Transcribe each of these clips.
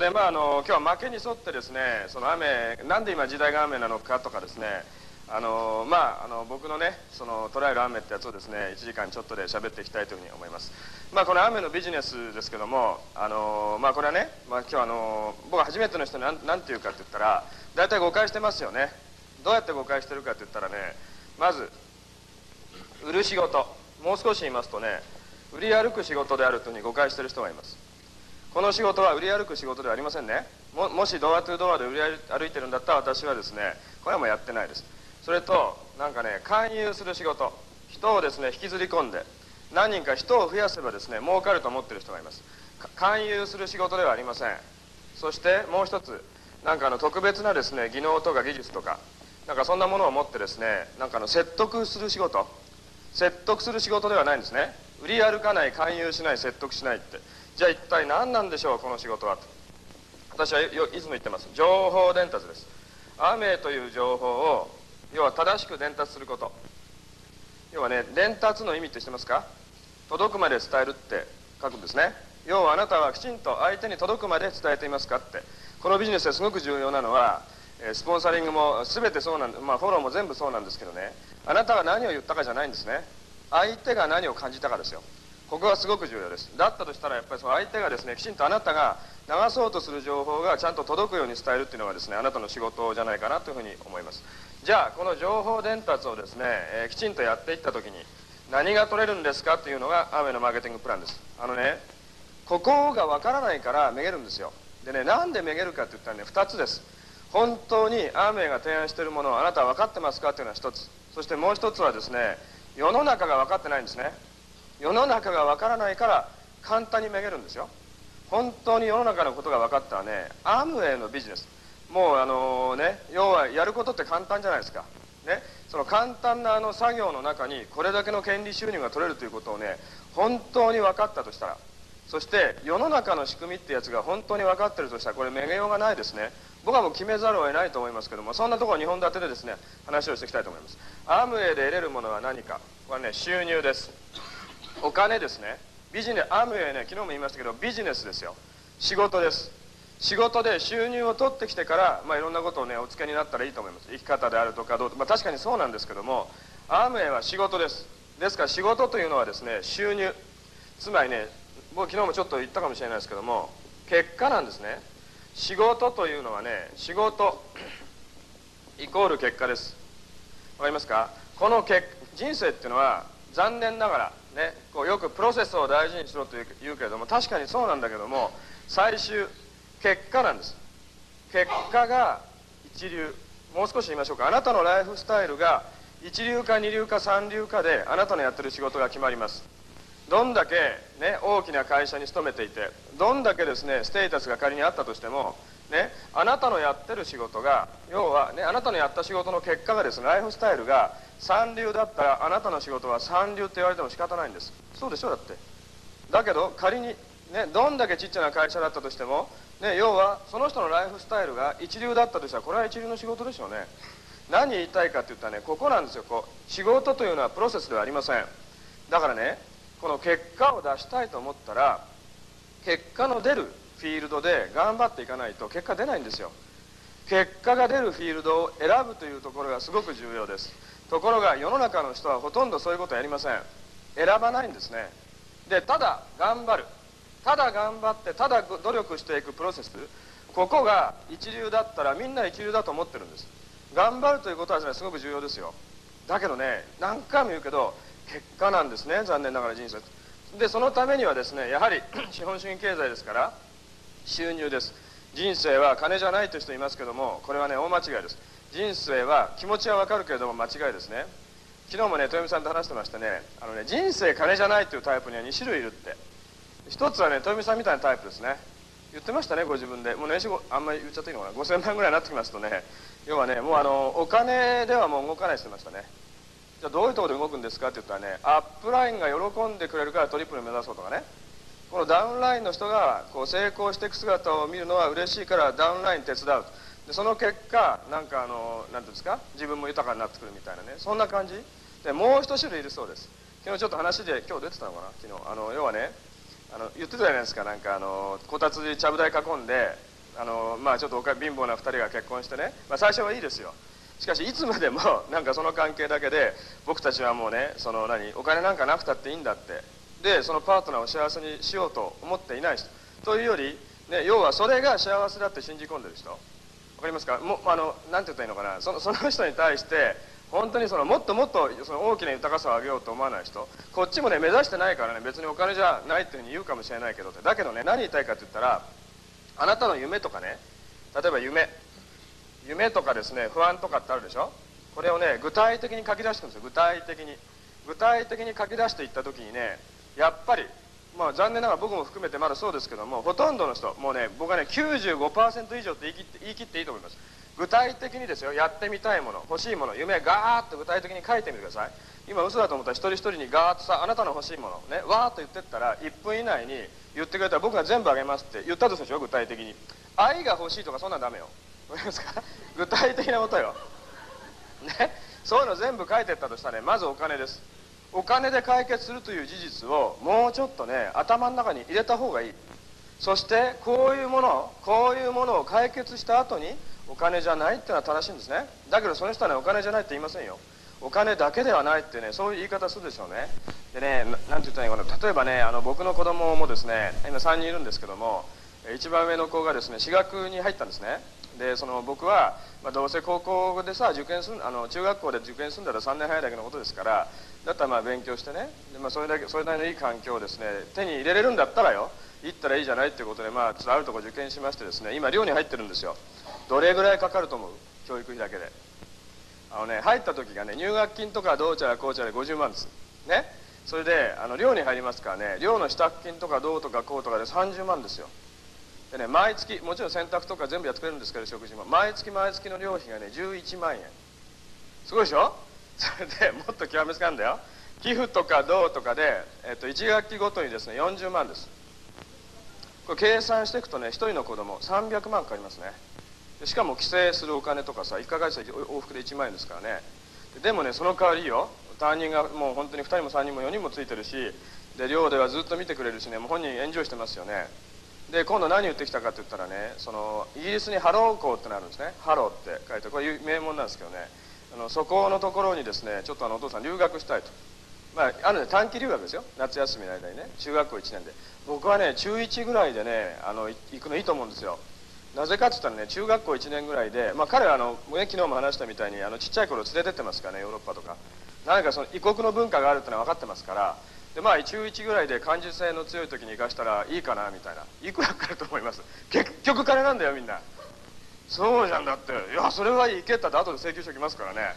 で今日は負けに沿ってですね、その雨、なんで今時代が雨なのかとかですね、僕のね、その捉える雨ってやつをですね、1時間ちょっとで喋っていきたいというふうに思います。この雨のビジネスですけども、これはね、今日僕は初めての人に何て言うかって言ったら、大体誤解してますよね。どうやって誤解してるかって言ったらね、まず売る仕事、もう少し言いますとね、売り歩く仕事であるというふうに誤解している人がいます。この仕事は売り歩く仕事ではありませんね。もしドアトゥドアで売り歩いてるんだったら、私はですね、これはもうやってないです。それとなんかね、勧誘する仕事、人をですね引きずり込んで何人か人を増やせばですね儲かると思っている人がいます。勧誘する仕事ではありません。そしてもう一つ、なんか特別なですね技能とか技術とか、なんかそんなものを持ってですね、なんか説得する仕事、説得する仕事ではないんですね。売り歩かない、勧誘しない、説得しないって、じゃあ一体何なんでしょうこの仕事はと。私はいつも言ってます。情報伝達です。アメという情報を要は正しく伝達すること。要はね、伝達の意味って知ってますか？届くまで伝えるって書くんですね。要はあなたはきちんと相手に届くまで伝えていますかって。このビジネスですごく重要なのは、スポンサリングも全てそうなんで、フォローも全部そうなんですけどね、あなたが何を言ったかじゃないんですね。相手が何を感じたかですよ。ここがすごく重要です。だったとしたらやっぱりその相手がですね、きちんとあなたが流そうとする情報がちゃんと届くように伝えるっていうのがですね、あなたの仕事じゃないかなというふうに思います。じゃあこの情報伝達をですね、きちんとやっていった時に何が取れるんですかというのがアーメイのマーケティングプランです。ここがわからないからめげるんですよ。でね、なんでめげるかって言ったらね、2つです。本当にアーメイが提案しているものをあなたは分かってますかというのは1つ。そしてもう1つはですね、世の中が分かってないんですね。世の中が分からないから簡単にめげるんですよ。本当に世の中のことが分かったらね、アムウェイのビジネス、もう要はやることって簡単じゃないですか。ね、その簡単な作業の中にこれだけの権利収入が取れるということをね、本当に分かったとしたら、そして世の中の仕組みってやつが本当に分かってるとしたら、これめげようがないですね。僕はもう決めざるを得ないと思いますけども、そんなところ2本立てでですね、話をしていきたいと思います。アムウェイで得れるものは何か。これね、収入です。お金ですね。アムウェイね、昨日も言いましたけど、ビジネスですよ。仕事です。仕事で収入を取ってきてから、いろんなことをね、お付けになったらいいと思います。生き方であるとかどうとか、確かにそうなんですけども、アムウェイは仕事です。ですから仕事というのはですね、収入、つまりね、僕昨日もちょっと言ったかもしれないですけども、結果なんですね。仕事というのはね、仕事イコール結果です。わかりますか？この人生っていうのは残念ながらね、よくプロセスを大事にしろと言うけれども、確かにそうなんだけども、最終結果なんです。結果が一流。もう少し言いましょうか。あなたのライフスタイルが一流か二流か三流かであなたのやってる仕事が決まります。どんだけ、ね、大きな会社に勤めていて、どんだけですねステータスが仮にあったとしても、あなたのやってる仕事が、要は、あなたのやった仕事の結果がですね、ライフスタイルが三流だったら、あなたの仕事は三流って言われても仕方ないんです。そうでしょ。だってだけど仮に、どんだけちっちゃな会社だったとしても、要はその人のライフスタイルが一流だったとしたら、これは一流の仕事でしょうね。何言いたいかって言ったらね、ここなんですよ。仕事というのはプロセスではありません。だからね、この結果を出したいと思ったら、結果の出るフィールドで頑張っていかないと結果出ないんですよ。結果が出るフィールドを選ぶというところがすごく重要です。ところが世の中の人はほとんどそういうことをやりません。選ばないんですね。で、ただ頑張る、ただ頑張って、ただ努力していくプロセス、ここが一流だったらみんな一流だと思ってるんです。頑張るということはですね、すごく重要ですよ。だけどね、何回も言うけど結果なんですね、残念ながら人生で。そのためにはですね、やはり資本主義経済ですから収入です。人生は金じゃないという人いますけども、これはね、大間違いです。人生は気持ちはわかるけれども間違いですね。昨日もね、豊美さんと話してましてね、人生金じゃないというタイプには2種類いるって。一つはね、豊美さんみたいなタイプですね。言ってましたね、ご自分で。もう年収あんまり言っちゃっていいのかな、5000万ぐらいになってきますとね、要はね、もうお金ではもう動かないって言ってましたね。じゃあどういうところで動くんですかって言ったらね、アップラインが喜んでくれるからトリプル目指そうとかね、このダウンラインの人が成功していく姿を見るのは嬉しいからダウンライン手伝う。でその結果なんかなんていうんですか、自分も豊かになってくるみたいなね、そんな感じで。もう一種類いるそうです。昨日ちょっと話で、今日出てたのかな、昨日要はね、言ってたじゃないですか。なんかこたつにちゃぶ台囲んでちょっと貧乏な2人が結婚してね、最初はいいですよ。しかしいつまでもなんかその関係だけで僕たちはもうねお金なんかなくたっていいんだって、でそのパートナーを幸せにしようと思っていない人というより、ね、要はそれが幸せだって信じ込んでる人、わかりますか？なんて言ったらいいのかな、その人に対して本当にもっともっと大きな豊かさを上げようと思わない人、こっちもね目指してないからね、別にお金じゃないっていうふうに言うかもしれないけどって、だけどね、何言いたいかって言ったら、あなたの夢とかね、例えば夢とかですね、不安とかってあるでしょ。これをね具体的に書き出してるんですよ。具体的に書き出していった時にね、やっぱり残念ながら僕も含めてまだそうですけども、ほとんどの人もうね、僕はね 95% 以上って言い切っていいと思います。具体的にですよ、やってみたいもの、欲しいもの、夢ガーッと具体的に書いてみてください。今嘘だと思ったら一人一人にガーッとさ、あなたの欲しいものね、わーっと言ってったら1分以内に言ってくれたら僕が全部あげますって言ったとするでしょ。具体的に愛が欲しいとかそんなんダメよ。わかりますか？具体的なことよね。そういうの全部書いてったとしたらね、まずお金です。お金で解決するという事実をもうちょっとね頭の中に入れた方がいい。そしてこういうものを解決した後にお金じゃないっていうのは正しいんですね。だけどその人はね、お金じゃないって言いませんよ。お金だけではないってね、そういう言い方するでしょうね。でね、なんて言ったらいいかな、例えばね、僕の子供もですね、今3人いるんですけども、一番上の子がですね、私学に入ったんですね。で僕は、どうせ高校でさ受験する中学校で受験するんだったら3年早いだけのことですから、だったら勉強してね、で、それなりのいい環境をですね手に入れれるんだったらよ、行ったらいいじゃないっていうことで、ちょっとあるところ受験しましてですね、今寮に入ってるんですよ。どれぐらいかかると思う？教育費だけで。入った時がね、入学金とかどうちゃらこうちゃらで50万ですね。それで寮に入りますからね、寮の支度金とかどうとかこうとかで30万ですよ。でね、毎月もちろん洗濯とか全部やってくれるんですけど、食事も毎月の寮費がね11万円。すごいでしょ。それでもっと極めつかんだよ。寄付とかどうとかで、1学期ごとにですね40万です。これ計算していくとね、1人の子供300万かかりますね。でしかも帰省するお金とかさ、1ヶ月往復で1万円ですからね。でもね、その代わりよ、担任がもう本当に2人も3人も4人もついてるし、で寮ではずっと見てくれるしね、もう本人エンジョイしてますよね。で今度何言ってきたかって言ったらね、イギリスにハロー校ってのあるんですね。ハローって書いて、これ名門なんですけどね、そこのところにですねちょっとお父さん留学したいと。短期留学ですよ、夏休みの間にね、中学校1年で。僕はね中1ぐらいでね行くのいいと思うんですよ。なぜかって言ったらね、中学校1年ぐらいで、彼は昨日も話したみたいにちっちゃい頃連れてってますからね、ヨーロッパとか。何か異国の文化があるってのは分かってますから。で中1ぐらいで感受性の強い時に生かしたらいいかなみたいな。いくらかかると思います？結局金なんだよみんな。そうじゃん、だって、いやそれはいけったって後で請求書きますからね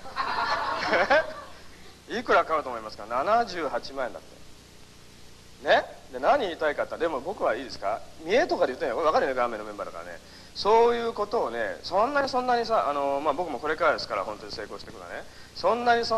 いくらかかると思いますか？78万円だってね。で何言いたいかって、でも僕はいいですか、見栄とかで言ってんよ、分かるよね、ガーメンのメンバーだからね。そういうことをね、そんなにさ僕もこれからですから、本当に成功していくのはね、そんなに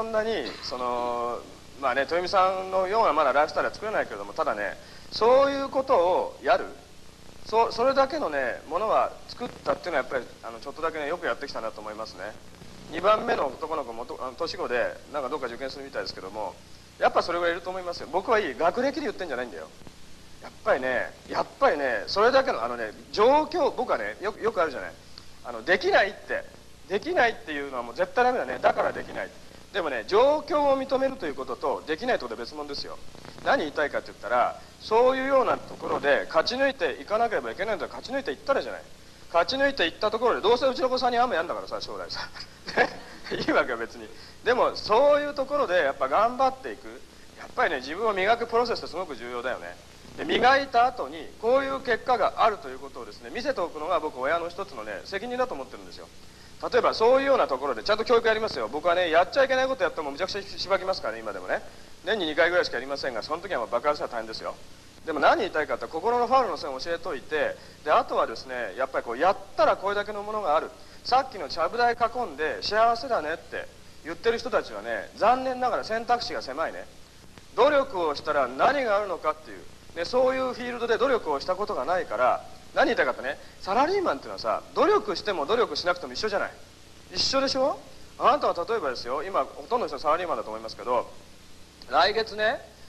豊美さんのようなまだライフスタイルは作れないけれども、ただね、そういうことをやる、それだけのねものは作ったっていうのはやっぱりちょっとだけねよくやってきたなと思いますね。2番目の男の子も年子でなんかどっか受験するみたいですけども、やっぱそれぐらいいると思いますよ。僕はいい、学歴で言ってんじゃないんだよ。やっぱりねそれだけの状況、僕はねよくあるじゃない、できないっていうのはもう絶対ダメだね。だからできない。でもね、状況を認めるということとできないということは別物ですよ。何言いたいかって言ったら、そういうようなところで勝ち抜いていかなければいけないんだから、勝ち抜いていったらじゃない。勝ち抜いていったところで、どうせうちの子さんに雨やんだからさ、将来さいいわけは別に。でもそういうところでやっぱ頑張っていく、やっぱりね、自分を磨くプロセスってすごく重要だよね。で磨いた後にこういう結果があるということをですね見せておくのが僕親の一つのね責任だと思ってるんですよ。例えばそういうようなところでちゃんと教育やりますよ。僕はね、やっちゃいけないことやってもむちゃくちゃしばきますからね。今でもね、年に2回ぐらいしかやりませんが、その時は爆発したら大変ですよ。でも何言いたいかって、心のファウルの線を教えといて、であとはですね、やっぱりやったらこれだけのものがある、さっきのちゃぶ台囲んで幸せだねって言ってる人たちはね、残念ながら選択肢が狭いね。努力をしたら何があるのかっていう、ね、そういうフィールドで努力をしたことがないから、何言いたいかってね、サラリーマンっていうのはさ、努力しても努力しなくても一緒じゃない。一緒でしょ。あなたは例えばですよ、今ほとんどの人はサラリーマンだと思いますけど、来月ね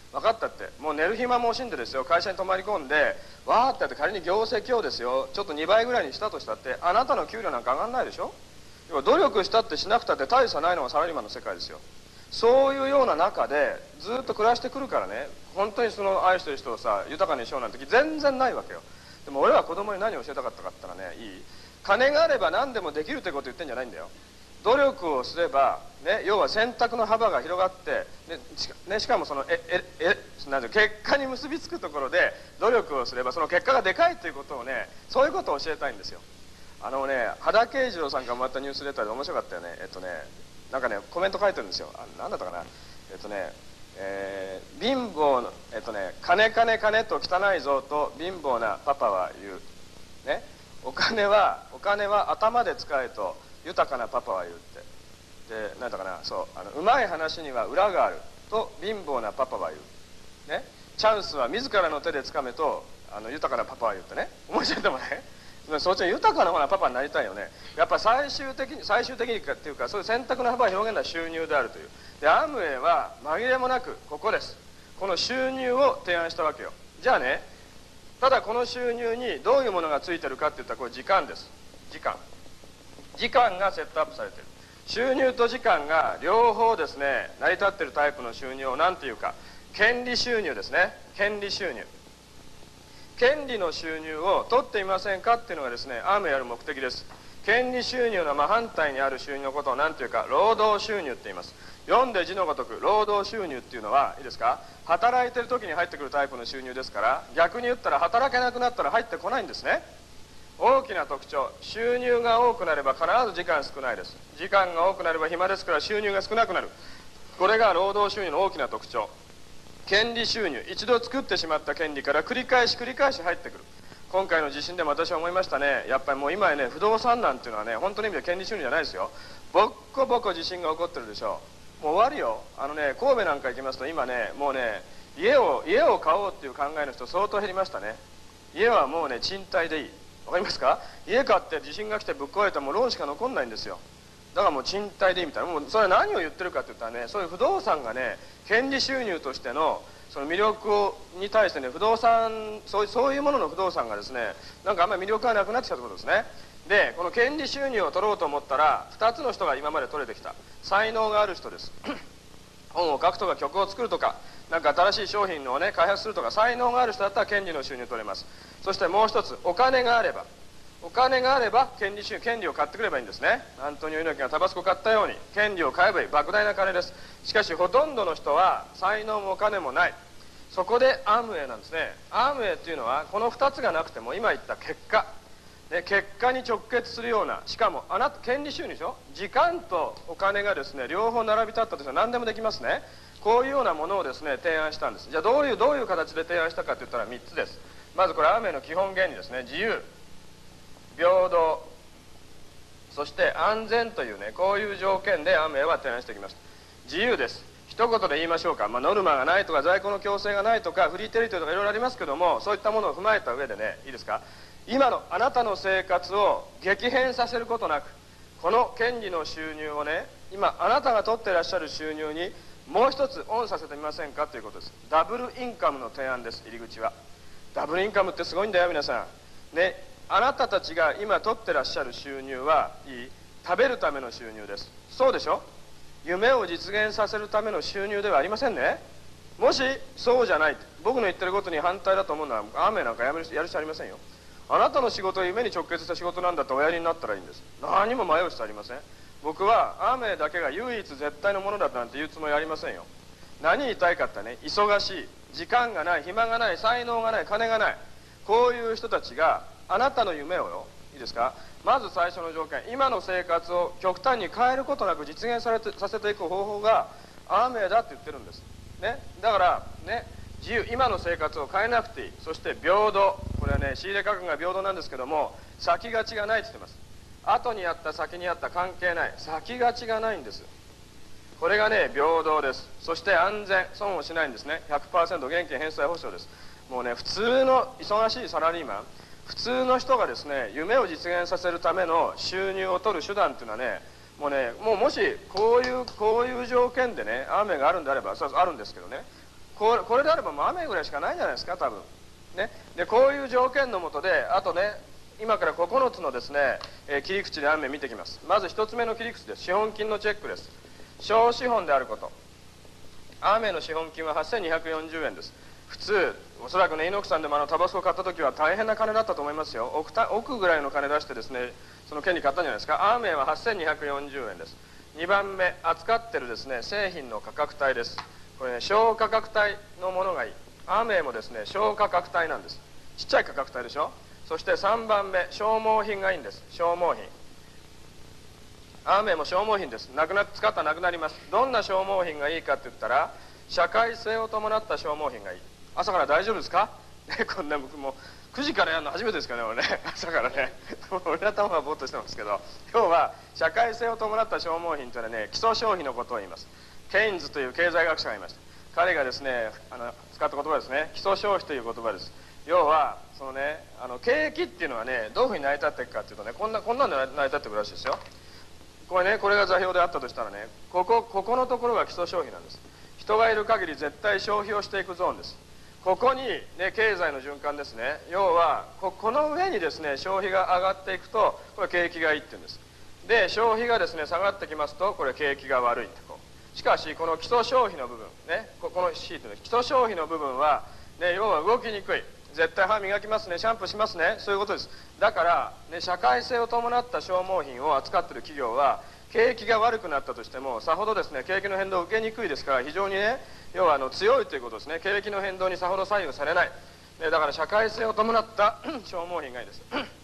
分かったって、もう寝る暇も惜しんでですよ、会社に泊まり込んでわーってやって仮に業績をですよちょっと2倍ぐらいにしたとしたって、あなたの給料なんか上がんないでしょ。要は努力したってしなくたって大差ないのがサラリーマンの世界ですよ。そういうような中でずっと暮らしてくるからね、本当にその愛してる人をさ豊かにしようなんて時全然ないわけよ。でも俺は子供に何を教えたかったかって言ったらね、いい、金があれば何でもできるってこと言ってんじゃないんだよ。努力をすれば、ね、要は選択の幅が広がって、しかもそのなんていう結果に結びつくところで努力をすればその結果がでかいということをね、そういうことを教えたいんですよ。羽田圭次郎さんからもらったニュースレターで面白かったよね。なんかねコメント書いてるんですよ。何だったかな。貧乏の金金金と汚いぞと貧乏なパパは言うね、お金は頭で使えと豊かなパパは言うって。で何だかな、そううまい話には裏があると貧乏なパパは言うね、チャンスは自らの手でつかめと豊かなパパは言うってね。面白い。でもね、そっちの豊かな方なパパになりたいよね。やっぱ最終的にっていうか、そういう選択の幅を広げるのは収入であるという。でアムウェイは紛れもなくここです。この収入を提案したわけよ。じゃあね、ただこの収入にどういうものがついてるかっていったらこれ時間です。時間がセットアップされてる。収入と時間が両方ですね成り立ってるタイプの収入を何ていうか、権利収入ですね。権利収入、権利の収入を取っていませんかっていうのがですねアームやる目的です。権利収入の真反対にある収入のことを何ていうか、労働収入って言います。読んで字のごとく労働収入っていうのはいいですか、働いてる時に入ってくるタイプの収入ですから、逆に言ったら働けなくなったら入ってこないんですね。大きな特徴、収入が多くなれば必ず時間少ないです。時間が多くなれば暇ですから収入が少なくなる。これが労働収入の大きな特徴。権利収入、一度作ってしまった権利から繰り返し入ってくる。今回の地震でも私は思いましたね。やっぱりもう今ね不動産なんていうのはね本当の意味で権利収入じゃないですよ。ボッコボコ地震が起こってるでしょ。もう終わるよ。神戸なんか行きますと今ねもうね家を買おうっていう考えの人相当減りましたね。家はもうね賃貸でいい。わかりますか。家買って地震が来てぶっ壊れたらもうローンしか残んないんですよ。だからもう賃貸でいいみたいな。もうそれは何を言ってるかって言ったらね、そういう不動産がね権利収入としてのその魅力に対してね、不動産そういうものの不動産がですねなんかあんまり魅力がなくなってきたところですね。でこの権利収入を取ろうと思ったら2つの人が今まで取れてきた。才能がある人です。本を書くとか曲を作るとかなんか新しい商品をね開発するとか才能がある人だったら権利の収入取れます。そしてもう一つ、お金があれば権利を買ってくればいいんですね。アントニオ猪木がタバスコ買ったように権利を買えばいい。莫大な金です。しかしほとんどの人は才能もお金もない。そこでアームウェイなんですね。アームウェイっていうのはこの2つがなくても今言った結果、結果に直結するような、しかも権利収入でしょ、時間とお金がですね両方並び立ったとしたら何でもできますね。こういうようなものをですね提案したんです。じゃあどういう形で提案したかといったら3つです。まずこれアームウェイの基本原理ですね。自由、平等、そして安全というねこういう条件でアームウェイは提案してきました。自由です。一言で言いましょうか、ノルマがないとか在庫の強制がないとかフリーテリトリーとかいろいろありますけども、そういったものを踏まえた上でね、いいですか、今のあなたの生活を激変させることなく、この権利の収入をね今あなたが取っていらっしゃる収入にもう一つオンさせてみませんかということです。ダブルインカムの提案です。入り口はダブルインカムってすごいんだよ皆さんね。あなたたちが今取ってらっしゃる収入はいい、食べるための収入です。そうでしょ。夢を実現させるための収入ではありませんね。もしそうじゃない、僕の言ってることに反対だと思うのはアーメンなんかやる必要ありませんよ。あなたの仕事は夢に直結した仕事なんだっておやりになったらいいんです。何も迷う必要ありません。僕はアーメンだけが唯一絶対のものだなんて言うつもりありませんよ。何言いたいかってね、忙しい、時間がない、暇がない、才能がない、金がない、こういう人たちがあなたの夢をよ、いいですか、まず最初の条件、今の生活を極端に変えることなく実現させていく方法がアーメイだって言ってるんです、ね、だからね、自由、今の生活を変えなくていい。そして平等、これはね仕入れ価格が平等なんですけども、先がちがないって言ってます。後にあった先にあった関係ない、先がちがないんです。これがね平等です。そして安全、損をしないんですね。 100% 現金返済保証です。もうね普通の忙しいサラリーマン、普通の人がですね夢を実現させるための収入を取る手段っていうのはね、もしこういう条件でねアーメンがあるんであれば、それはあるんですけどね、 これであればもう雨ぐらいしかないんじゃないですか多分ね。でこういう条件のもとであとね今から9つのですね、切り口で雨見てきます。まず1つ目の切り口です。資本金のチェックです。小資本であること。雨の資本金は8240円です。普通おそらくね猪木さんでもタバスコ買った時は大変な金だったと思いますよ。億ぐらいの金出してですねその権利買ったんじゃないですか。アーメンは8240円です。2番目扱ってるですね製品の価格帯です。これね小価格帯のものがいい。アーメンもですね小価格帯なんです。ちっちゃい価格帯でしょ。そして3番目消耗品がいいんです。消耗品。アーメンも消耗品です。使ったらなくなります。どんな消耗品がいいかって言ったら社会性を伴った消耗品がいい。朝から大丈夫ですか、ね、こんな僕も9時からやるの初めてですからね俺ね朝からね俺の頭がぼーっとしてますけど、今日は社会性を伴った消耗品というのはね基礎消費のことを言います。ケインズという経済学者がいました。彼がですね使った言葉ですね。基礎消費という言葉です。要はそのね景気っていうのはねどういうふうに成り立っていくかっていうとねこんなんで成り立っていくらしいですよ。これが座標であったとしたらねここのところが基礎消費なんです。人がいる限り絶対消費をしていくゾーンです。ここに、ね、経済の循環ですね。要はこの上にですね消費が上がっていくとこれ景気がいいっていうんです。で消費がですね下がってきますとこれ景気が悪いってしかしこの基礎消費の部分ねこのシートの基礎消費の部分は、ね、要は動きにくい。絶対歯磨きますねシャンプーしますねそういうことです。だから、ね、社会性を伴った消耗品を扱っている企業は景気が悪くなったとしてもさほどですね景気の変動を受けにくいですから非常にね要は強いということですね。景気の変動にさほど左右されない、ね、だから社会性を伴った消耗品がいいです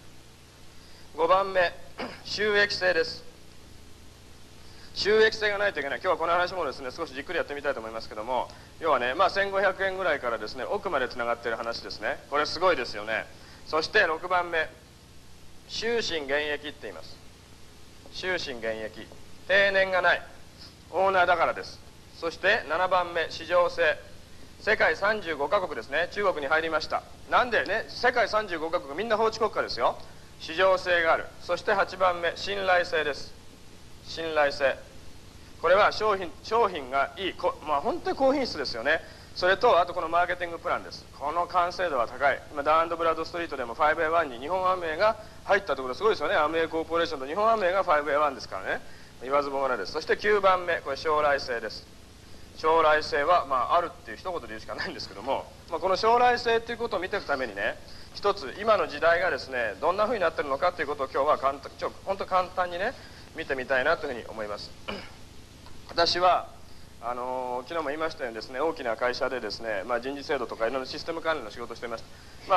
5番目収益性です。収益性がないといけない。今日はこの話もですね少しじっくりやってみたいと思いますけども、要はね、1500円ぐらいからですね奥までつながっている話ですね。これすごいですよね。そして6番目終身現役って言います。終身現役定年がないオーナーだからです。そして7番目市場性。世界35カ国ですね中国に入りました。なんでね世界35カ国みんな法治国家ですよ。市場性がある。そして8番目信頼性です。信頼性。これは商品がいい本当に高品質ですよね。それとあとこのマーケティングプランです。この完成度は高い。今ダーン&ブラッドストリートでも 5A1 に日本アムウェイが入ったところすごいですよね。アムウェイコーポレーションと日本アムウェイが 5A1 ですからね言わずもがなです。そして9番目これ将来性です。将来性はあるっていう一言で言うしかないんですけども、この将来性っていうことを見ていくためにね一つ今の時代がですねどんなふうになってるのかということを今日は本当簡単にね見てみたいなというふうに思います私は昨日も言いましたようにですね大きな会社でですね、人事制度とかいろんなシステム管理の仕事をしていました。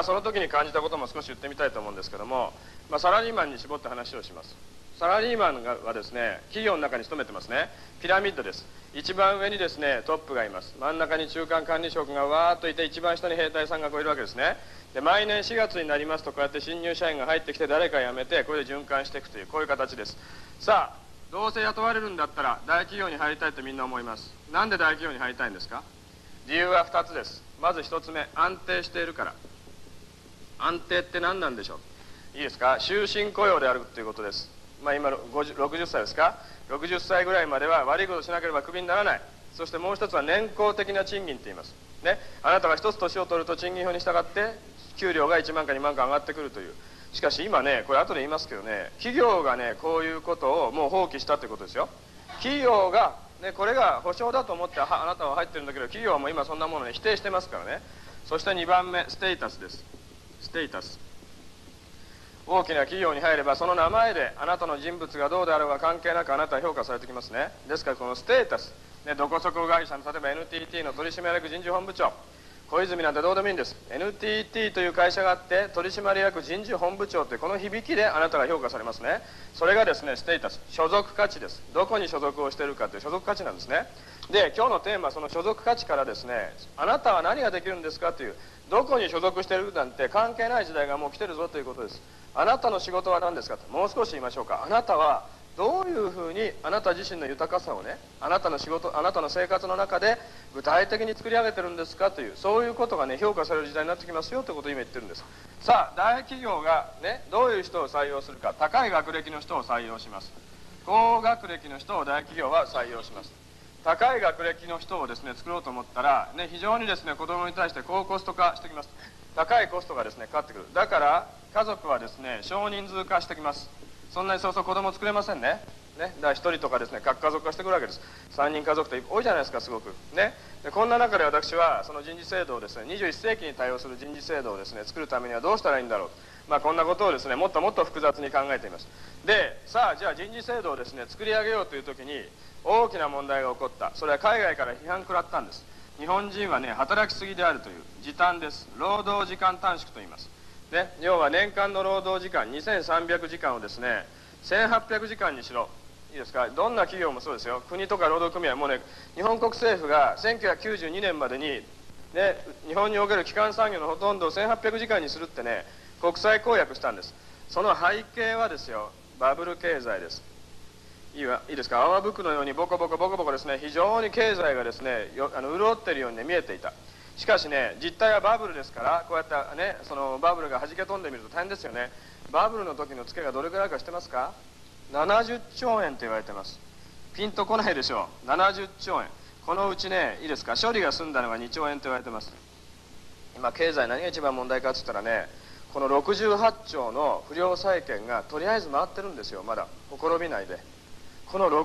その時に感じたことも少し言ってみたいと思うんですけども、サラリーマンに絞って話をします。サラリーマンはですね企業の中に勤めてますね。ピラミッドです。一番上にですねトップがいます。真ん中に中間管理職がわーっといて一番下に兵隊さんがいるわけですね。で毎年4月になりますとこうやって新入社員が入ってきて誰か辞めてこれで循環していくというこういう形です。さあどうせ雇われるんだったら大企業に入りたいとみんな思います。なんで大企業に入りたいんですか。理由は2つです。まず1つ目安定しているから。安定って何なんでしょう。いいですか。終身雇用であるということです。今60歳ですか。60歳ぐらいまでは悪いことしなければクビにならない。そしてもう一つは年功的な賃金って言いますね。あなたが一つ年を取ると賃金表に従って給料が1万か2万か上がってくるという。しかし今ねこれ後で言いますけどね企業がねこういうことをもう放棄したということですよ。企業が、ね、これが保証だと思ってあなたは入ってるんだけど企業はもう今そんなものに否定してますからね。そして2番目ステータスです。ステータス。大きな企業に入ればその名前であなたの人物がどうであろうが関係なくあなたは評価されてきますね。ですからこのステータス、ね、どこそこ会社の例えば NTT の取締役人事本部長小泉なんてどうでもいいんです。 NTT という会社があって取締役人事本部長というこの響きであなたが評価されますね。それがですねステータス、所属価値です。どこに所属をしているかという所属価値なんですね。で今日のテーマはその所属価値からですねあなたは何ができるんですかというどこに所属しているなんて関係ない時代がもう来てるぞということです。あなたの仕事は何ですかともう少し言いましょうか。あなたはどういうふうにあなた自身の豊かさをねあなたの仕事あなたの生活の中で具体的に作り上げてるんですかというそういうことがね評価される時代になってきますよということを今言ってるんです。さあ大企業がねどういう人を採用するか。高い学歴の人を採用します。高学歴の人を大企業は採用します。 高い学歴の人をですね作ろうと思ったら、ね、非常にですね子供に対して高コスト化してきます。高いコストがですねかかってくる。だから家族はですね少人数化してきます。そんなにそうそう子供作れませんね。だから1人とかですね核家族化してくるわけです。3人家族って多いじゃないですか、すごくね。でこんな中で私はその人事制度をですね21世紀に対応する人事制度をですね作るためにはどうしたらいいんだろう、こんなことをですねもっともっと複雑に考えています。でさあじゃあ人事制度をですね作り上げようという時に大きな問題が起こった。それは海外から批判食らったんです。日本人はね働きすぎであるという時短です。労働時間短縮と言います。要は年間の労働時間2300時間をですね1800時間にしろ。いいですか。どんな企業もそうですよ。国とか労働組合もね、日本国政府が1992年までに、日本における基幹産業のほとんどを1800時間にするってね国際公約したんです。その背景はですよ、バブル経済です。いいですか。泡吹くのようにボコボコですね、非常に経済がですね潤っているように、ね、見えていた。しかしね実態はバブルですから、こうやってねそのバブルが弾け飛んでみると大変ですよね。バブルの時のツケがどれくらいか知ってますか。70兆円と言われてます。ピンとこないでしょう。70兆円。このうちねいいですか、処理が済んだのが2兆円と言われてます。今経済何が一番問題かっつったらね、この68兆の不良債権がとりあえず回ってるんですよ。まだほころびないで。この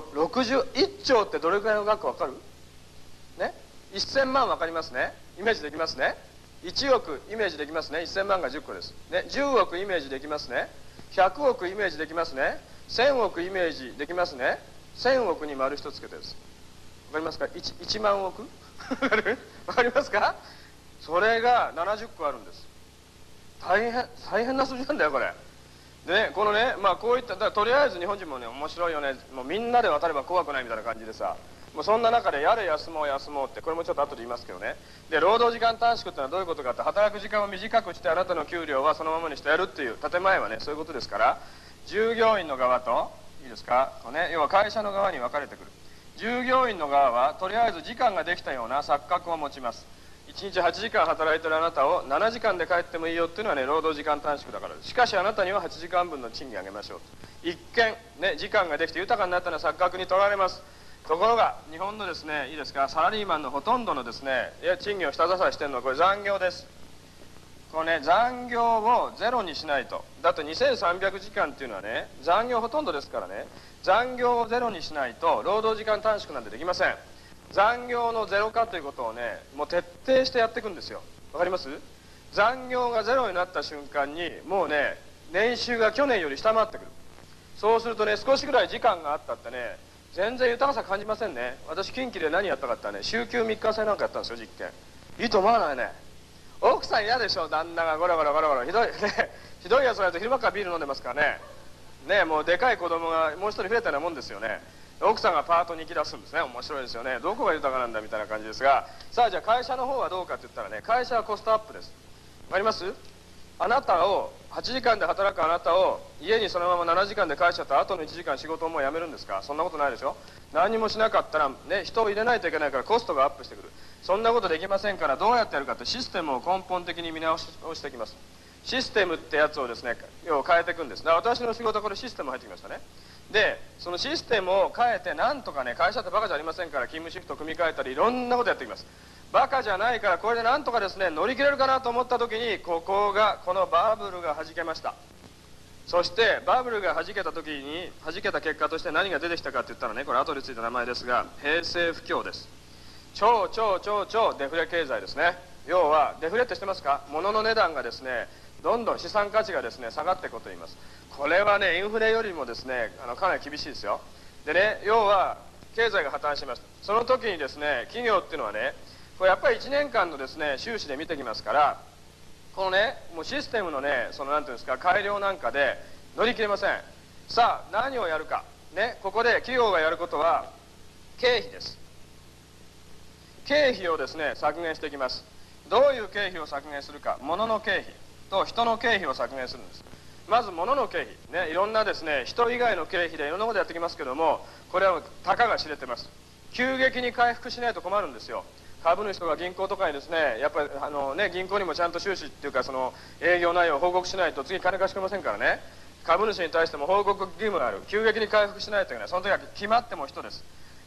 61兆ってどれくらいの額わかるね。1000万わかりますね。イメージできますね。1億イメージできますね。1000万が10個ですね。10億イメージできますね。100億イメージできますね。1000億イメージできますね。1000億に丸一つけてです。わかりますか。 1万億わかりますか。それが70個あるんです。大変な数字なんだよこれ。でね、このね、こういったとりあえず日本人もね面白いよね、もうみんなで渡れば怖くないみたいな感じでさ、もうそんな中でやれ休もうって、これもちょっと後で言いますけどね。で労働時間短縮ってのはどういうことかって、働く時間を短くしてあなたの給料はそのままにしてやるっていう建前はねそういうことですから、従業員の側といいですか、要は会社の側に分かれてくる。従業員の側はとりあえず時間ができたような錯覚を持ちます。1日8時間働いてるあなたを7時間で帰ってもいいよっていうのはね労働時間短縮だからです。しかしあなたには8時間分の賃金あげましょうと。一見時間ができて豊かになったような錯覚にとられます。ところが日本のですねいいですか、サラリーマンのほとんどのですね賃金を下支えしてるのはこれ残業です。これね残業をゼロにしないと。だって2300時間っていうのはね残業ほとんどですからね、残業をゼロにしないと労働時間短縮なんてできません。残業のゼロ化ということをねもう徹底してやっていくんですよ。わかります。残業がゼロになった瞬間にもうね年収が去年より下回ってくる。そうするとね少しぐらい時間があったってね全然豊かさ感じませんね。私近畿で何やったかってね週休3日制なんかやったんですよ実験。いいと思わないね。奥さん嫌でしょ、旦那がゴロゴロひどいねひどいやつがいると昼間からビール飲んでますからねもうでかい子供がもう一人増えたようなもんですよね。奥さんがパートに行き出すんですね。面白いですよね。どこが豊かなんだみたいな感じですが、さあじゃあ会社の方はどうかって言ったらね、会社はコストアップです。わかります。あなたを8時間で働くあなたを家にそのまま7時間で返しちゃったらあとの1時間仕事をもうやめるんですか。そんなことないでしょ。何もしなかったらね人を入れないといけないからコストがアップしてくる。そんなことできませんから、どうやってやるかってシステムを根本的に見直しをしてきます。システムってやつをですね要は変えていくんです。だから私の仕事はこれシステム入ってきましたね。でそのシステムを変えてなんとかね、会社ってバカじゃありませんから勤務シフト組み替えたりいろんなことやってきます。バカじゃないからこれでなんとかですね乗り切れるかなと思った時にこのバブルが弾けました。そしてバブルが弾けた時に弾けた結果として何が出てきたかって言ったらね、これ後でついた名前ですが平成不況です。超デフレ経済ですね。要はデフレって知ってますか。物の値段がですねどんどん資産価値がですね下がっていくことを言います。これはねインフレよりもですねかなり厳しいですよ。でね要は経済が破綻しました。その時にですね企業っていうのはねこれやっぱり1年間のですね収支で見てきますから、このねもうシステムのねそのなんていうんですか改良なんかで乗り切れません。さあ何をやるかね、ここで企業がやることは経費です。経費をですね削減していきます。どういう経費を削減するか。物の経費と人の経費を削減するんです。まず物の経費ね、いろんなですね人以外の経費でいろんなことやってきますけども、これはたかが知れてます。急激に回復しないと困るんですよ。株主とか銀行とかにですねやっぱり銀行にもちゃんと収支っていうかその営業内容を報告しないと次金貸してくれませんからね。株主に対しても報告義務がある。急激に回復しないといけない。その時は決まっても人です。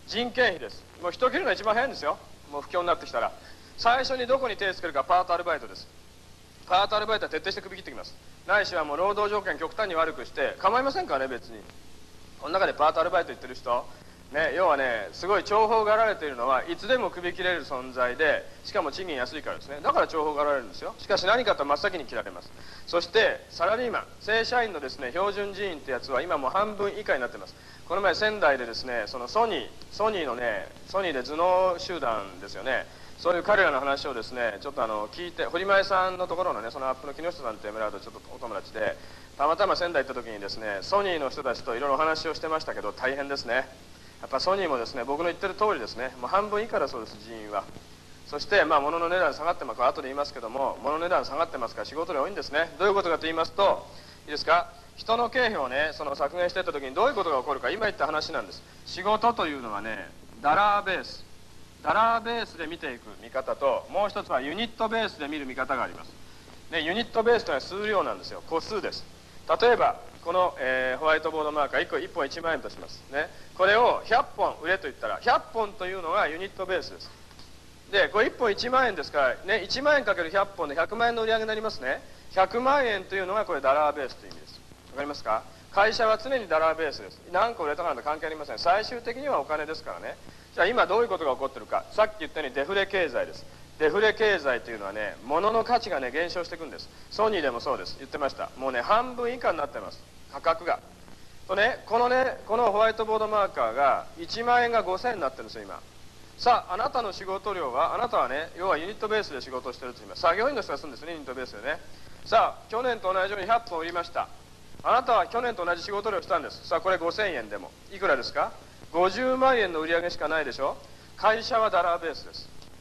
人件費です。もう人切るのが一番早いんですよ。もう不況になってきたら最初にどこに手をつけるか。パートアルバイトです。パートアルバイトは徹底して首切ってきます。ないしはもう労働条件極端に悪くして構いませんからね。別にこの中でパートアルバイト言ってる人ね、要はね、すごい重宝がられているのはいつでも首切れる存在で、しかも賃金安いからですね。だから重宝がられるんですよ。しかし何かと真っ先に切られます。そしてサラリーマン、正社員のですね標準人員ってやつは今もう半分以下になってます。この前仙台でですね、そのソニーのね、ソニーで頭脳集団ですよね、そういう彼らの話をですねちょっと聞いて、堀前さんのところのね、そのアップの木下さんっていう村とちょっとお友達で、たまたま仙台行った時にですね、ソニーの人たちといろいろお話をしてましたけど、大変ですね。やっぱソニーもですね、僕の言ってる通りですね、もう半分以下だそうです、人員は。そしてまあ物の値段下がってます、後で言いますけども、物の値段下がってますから仕事量多いんですね。どういうことかと言いますと、いいですか、人の経費をね、その削減していった時にどういうことが起こるか、今言った話なんです。仕事というのはね、ダラーベースで見ていく見方と、もう一つはユニットベースで見る見方があります。でユニットベースというのは数量なんですよ、個数です。例えばこの、ホワイトボードマーカー1本1万円としますね。これを100本売れと言ったら100本というのがユニットベースです。でこれ1本1万円ですからね、1万円かける100本で100万円の売り上げになりますね。100万円というのがこれダラーベースという意味です。わかりますか。会社は常にダラーベースです。何個売れたかなんて関係ありません。最終的にはお金ですからね。じゃあ今どういうことが起こっているか。さっき言ったようにデフレ経済です。デフレ経済というのはね、物の価値がね減少していくんです。ソニーでもそうです。言ってました。もうね半分以下になってます、価格が。とね、このホワイトボードマーカーが1万円が5000円になってるんですよ今。さああなたの仕事量は、あなたはね、要はユニットベースで仕事をしてると言います。作業員の人がするんですね、ユニットベースでね。さあ去年と同じように100本売りました。あなたは去年と同じ仕事量をしたんです。さあこれ5000円でもいくらですか。50万円の売り上げしかないでしょ。会社はダラーベースです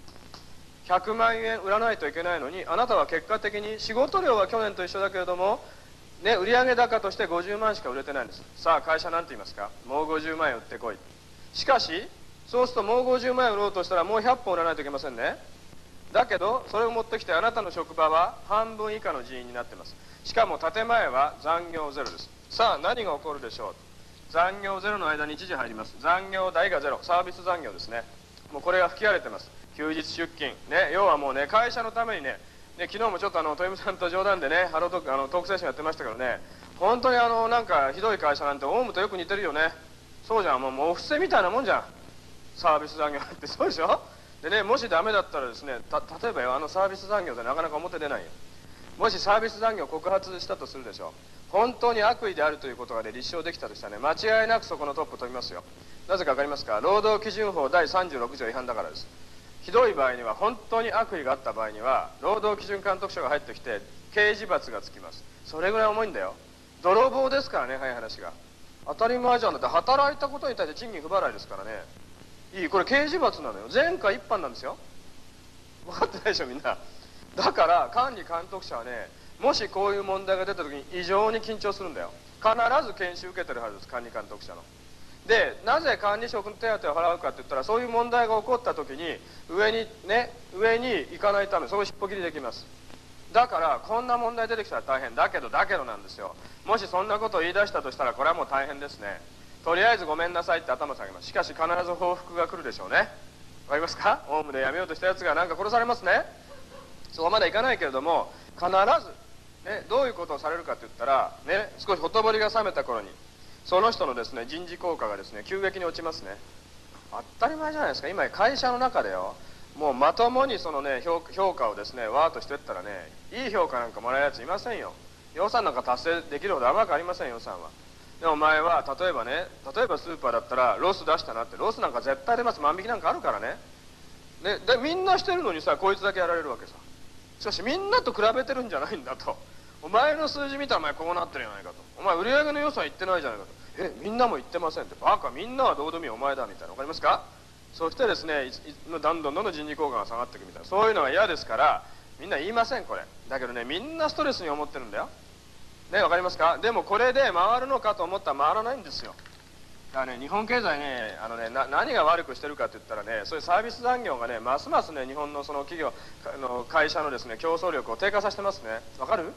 。100万円売らないといけないのに、あなたは結果的に仕事量は去年と一緒だけれどもね、売上高として50万しか売れてないんです。さあ会社なんて言いますか。もう50万円売ってこい。しかしそうするともう50万円売ろうとしたらもう100本売らないといけませんね。だけどそれを持ってきてあなたの職場は半分以下の人員になってます。しかも建前は残業ゼロです。さあ何が起こるでしょう。残業ゼロの間に一時入ります。残業代がゼロ、サービス残業ですね。もうこれが吹き荒れてます。休日出勤ね、要はもうね、会社のためにね、昨日もちょっと豊美さんと冗談でね、トークセッションやってましたけどね、本当になんかひどい会社なんてオウムとよく似てるよね。そうじゃん、もうお布施みたいなもんじゃん、サービス残業って。そうでしょ。でね、もしダメだったらですね、例えばよ、サービス残業でなかなか表出ないよ。もしサービス残業を告発したとするでしょ。本当に悪意であるということがね、立証できたとしたらね、間違いなくそこのトップ飛びますよ。なぜか分かりますか。労働基準法第36条違反だからです。ひどい場合には、本当に悪意があった場合には労働基準監督署が入ってきて刑事罰がつきます。それぐらい重いんだよ。泥棒ですからね、早い話が。当たり前じゃん。だって働いたことに対して賃金不払いですからね。いい、これ刑事罰なのよ。前科一犯なんですよ。分かってないでしょみんな。だから管理監督者はね、もしこういう問題が出た時に異常に緊張するんだよ。必ず研修受けてるはずです、管理監督者の。でなぜ管理職の手当を払うかって言ったら、そういう問題が起こった時に上に行かないため、そこを尻尾切りできます。だからこんな問題出てきたら大変だけどなんですよ。もしそんなことを言い出したとしたらこれはもう大変ですね。とりあえずごめんなさいって頭下げます。しかし必ず報復が来るでしょうね。わかりますか。オウムで辞めようとしたやつがなんか殺されますね。そうまだいかないけれども必ず、どういうことをされるかって言ったら、少しほとぼりが冷めた頃にその人のですね人事効果がですね急激に落ちますね。当たり前じゃないですか。今会社の中でよ、もうまともにそのね評価をですねわーっとしていったらね、いい評価なんかもらえるやついませんよ。予算なんか達成できるほど甘くありませんよ、予算は。でもお前は例えばスーパーだったらロス出したなって、ロスなんか絶対出ます。万引きなんかあるからね。でみんなしてるのにさ、こいつだけやられるわけさ。しかしみんなと比べてるんじゃないんだと。お前の数字見たらお前こうなってるじゃないかと。お前売り上げの予算言ってないじゃないかと。みんなも言ってませんって。バカ、みんなはどうでもいいお前だみたいな。わかりますか。そしてですねどんどん人事効果が下がっていくみたいな、そういうのが嫌ですからみんな言いませんこれ。だけどね、みんなストレスに思ってるんだよね。わかりますか。でもこれで回るのかと思ったら回らないんですよ。だからね、日本経済ね、何が悪くしてるかって言ったらね、そういうサービス残業がね、ますますね、日本のその企業会社のですね競争力を低下させてますね。わかる。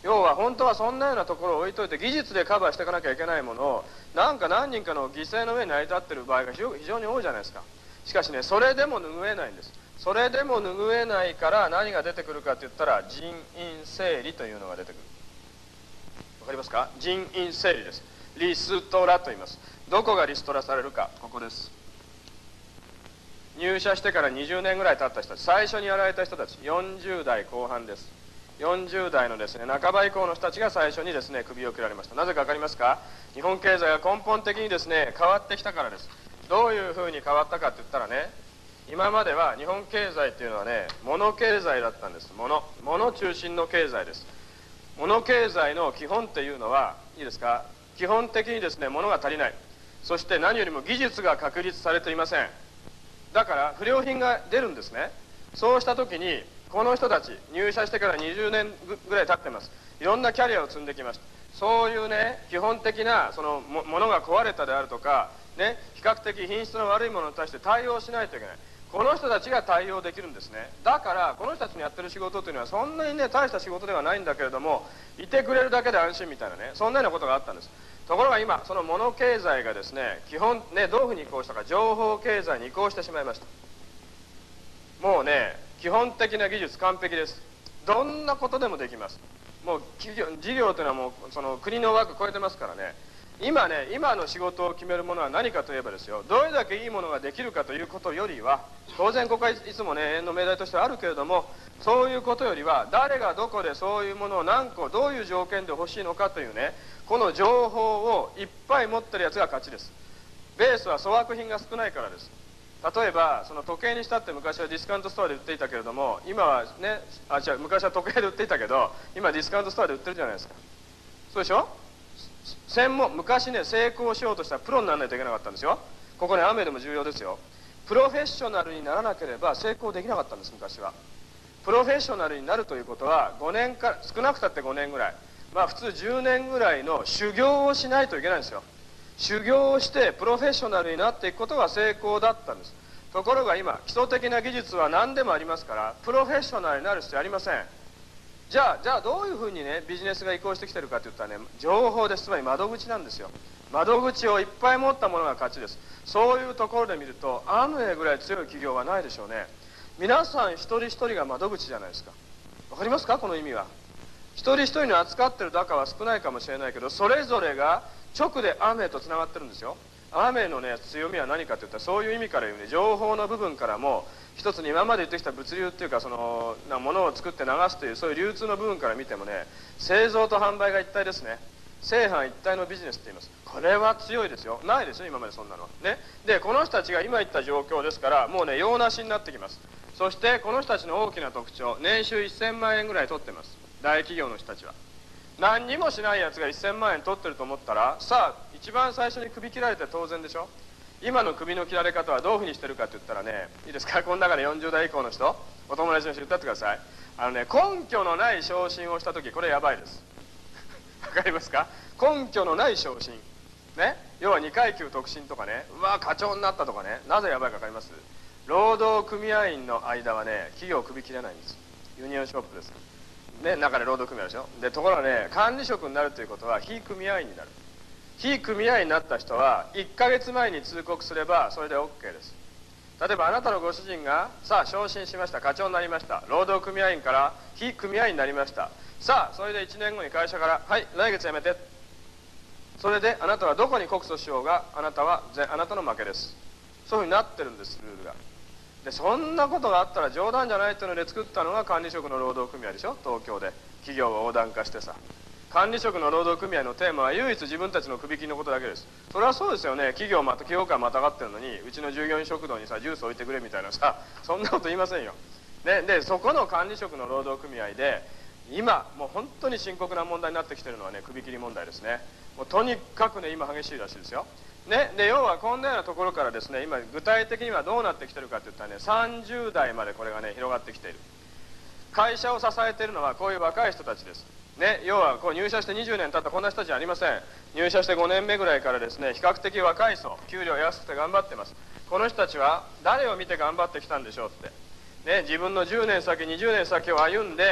要は本当はそんなようなところを置いといて技術でカバーしていかなきゃいけないものをなんか何人かの犠牲の上に成り立っている場合が非常に多いじゃないですか。しかしね、それでも拭えないんです。それでも拭えないから何が出てくるかって言ったら人員整理というのが出てくる。わかりますか？人員整理です。リストラと言います。どこがリストラされるか、ここです。入社してから20年ぐらい経った人たち、最初にやられた人たち、40代後半です。40代のですね、半ば以降の人たちが最初にですね、首を切られました。なぜか分かりますか？日本経済が根本的にですね、変わってきたからです。どういうふうに変わったかって言ったらね、今までは日本経済っていうのはね、物経済だったんです。物中心の経済です。物経済の基本っていうのは、いいですか？基本的にですね、物が足りない。そして何よりも技術が確立されていません。だから不良品が出るんですね。そうした時にこの人たち入社してから20年ぐらい経ってます。いろんなキャリアを積んできました。そういうね、基本的なそのものが壊れたであるとかね、比較的品質の悪いものに対して対応しないといけない。この人たちが対応できるんですね。だからこの人たちのやってる仕事というのはそんなにね、大した仕事ではないんだけれども、いてくれるだけで安心みたいなね、そんなようなことがあったんです。ところが今その物経済がですね、基本ね、どういうふうに移行したか、情報経済に移行してしまいました。もうね、基本的な技術完璧です。どんなことでもできます。もう事業というのはもうその国の枠超えてますからね。今の仕事を決めるものは何かといえばですよ、どれだけいいものができるかということよりは、当然ここはいつもね、永遠の命題としてはあるけれども、そういうことよりは誰がどこでそういうものを何個どういう条件で欲しいのかというね、この情報をいっぱい持ってるやつが勝ちです。ベースは粗悪品が少ないからです。例えばその時計にしたって昔はディスカウントストアで売っていたけれども、今はね、昔は時計で売っていたけど今ディスカウントストアで売ってるじゃないですか。そうでしょ。昔ね、成功しようとしたらプロにならないといけなかったんですよ。ここね、雨でも重要ですよ。プロフェッショナルにならなければ成功できなかったんです。昔はプロフェッショナルになるということは5年から少なくたって5年ぐらい、まあ普通10年ぐらいの修行をしないといけないんですよ。修行をしてプロフェッショナルになっていくことが成功だったんです。ところが今基礎的な技術は何でもありますからプロフェッショナルになる必要ありません。じゃあどういうふうにね、ビジネスが移行してきてるかといったらね、情報です。つまり窓口なんですよ。窓口をいっぱい持ったものが勝ちです。そういうところで見るとアムウェイぐらい強い企業はないでしょうね。皆さん一人一人が窓口じゃないですか。わかりますか、この意味は。一人一人に扱ってる高は少ないかもしれないけど、それぞれが直でアムウェイとつながってるんですよ。アムウェイのね、強みは何かといったらそういう意味から言うね、情報の部分からも一つに今まで言ってきた物流っていうか、その物を作って流すというそういう流通の部分から見てもね、製造と販売が一体ですね。正反一体のビジネスって言います。これは強いですよ。ないですよ今までそんなのはね。でこの人たちが今言った状況ですから、もうね用なしになってきます。そしてこの人たちの大きな特徴、年収1000万円ぐらい取ってます。大企業の人たちは。何にもしないやつが1000万円取ってると思ったら、さあ一番最初に首切られて当然でしょ。今の首の切られ方はどういうふうにしてるかって言ったらね、いいですか、この中で40代以降の人、お友達の人言ってってください。根拠のない昇進をした時、これやばいです。わかりますか。根拠のない昇進ね、要は2階級特進とかね、うわ課長になったとかね。なぜやばいか分かります。労働組合員の間はね、企業を首切れないんです。ユニオンショップですね、中で労働組合でしょ。でところがね、管理職になるということは非組合員になる。非組合員になった人は1ヶ月前に通告すればそれで OK です。例えばあなたのご主人がさあ昇進しました、課長になりました、労働組合員から非組合員になりました。さあそれで1年後に会社からはい来月辞めて、それであなたはどこに告訴しようがあなたの負けです。そういうふうになってるんです、ルールが。でそんなことがあったら冗談じゃないというので作ったのが管理職の労働組合でしょ。東京で企業を横断化してさ、管理職の労働組合のテーマは唯一自分たちの首切りのことだけです。それはそうですよね。企業間またがってるのにうちの従業員食堂にさジュース置いてくれみたいなさ、そんなこと言いませんよ、ね。でそこの管理職の労働組合で今もう本当に深刻な問題になってきてるのはね、首切り問題ですね。もうとにかくね今激しいらしいですよ。ね、で要はこんなようなところからですね、今具体的にはどうなってきてるかといったらね、30代までこれがね広がってきている。会社を支えているのはこういう若い人たちです。ね、要はこう入社して20年経ったこんな人たちじゃありません。入社して5年目ぐらいからですね、比較的若い層、給料安くて頑張ってます。この人たちは誰を見て頑張ってきたんでしょうって、ね、自分の10年先20年先を歩んで、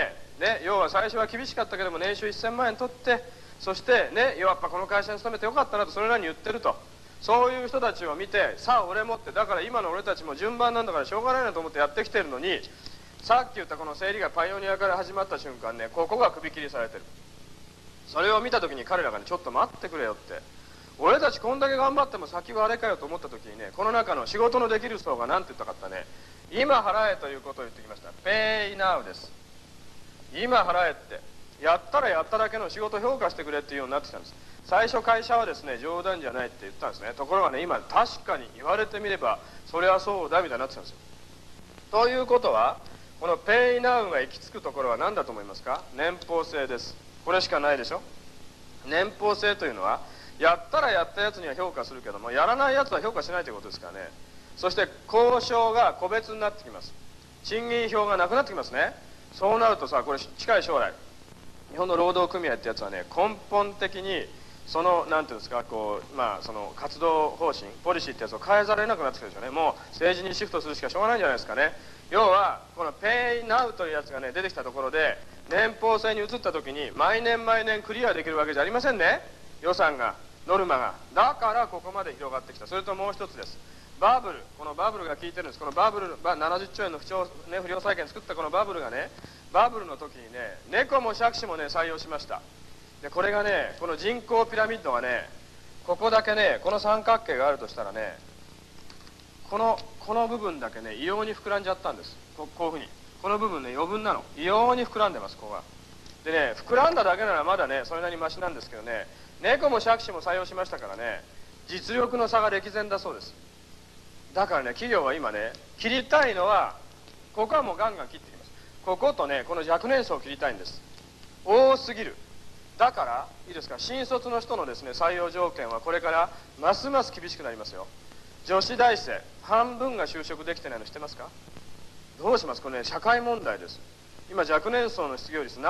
ね、要は最初は厳しかったけども年収1000万円取って、そしてね、やっぱこの会社に勤めてよかったなとそれなりに言ってると、そういう人たちを見て、さあ俺もって、だから今の俺たちも順番なんだからしょうがないなと思ってやってきてるのに、さっき言ったこの生理がパイオニアから始まった瞬間ね、ここが首切りされてる。それを見た時に彼らがね、ちょっと待ってくれよって、俺たちこんだけ頑張っても先はあれかよと思った時にね、この中の仕事のできる層が何て言ったかったね、今払えということを言ってきました。 Pay now です。今払えって、やったらやっただけの仕事を評価してくれっていうようになってきたんです。最初会社はですね、冗談じゃないって言ったんですね。ところがね、今確かに言われてみればそれはそうだみたいになってきたんですよ。ということは、この Pay now が行き着くところは何だと思いますか？年俸制です。これしかないでしょ。年俸制というのは、やったらやったやつには評価するけども、やらないやつは評価しないということですからね。そして交渉が個別になってきます。賃金表がなくなってきますね。そうなるとさ、これ近い将来、日本の労働組合ってやつはね、根本的にその何ていうんですか、こうその活動方針、ポリシーってやつを変えざるを得なくなってくるでしょうね。もう政治にシフトするしかしょうがないんじゃないですかね。要はこの Pay now というやつがね、出てきたところで、年俸制に移った時に毎年毎年クリアできるわけじゃありませんね、予算が、ノルマが。だからここまで広がってきた。それともう一つです。バブル、このバブルが効いてるんです。このバブル、70兆円の不良債権作ったこのバブルがね、バブルの時にね、猫も杓子もね、採用しました。でこれがね、この人口ピラミッドがね、ここだけね、この三角形があるとしたらね、この部分だけね、異様に膨らんじゃったんです。こういうふうに、この部分ね、余分なの、異様に膨らんでます、ここが。でね、膨らんだだけならまだね、それなりにマシなんですけどね、猫も杓子も採用しましたからね、実力の差が歴然だそうです。だからね、企業は今ね、切りたいのは、ここはもうガンガン切ってきます。こことね、この若年層を切りたいんです。多すぎる。だからいいですか、新卒の人のですね、採用条件はこれからますます厳しくなりますよ。女子大生半分が就職できてないの知ってますか？どうします？これね、社会問題です。今若年層の失業率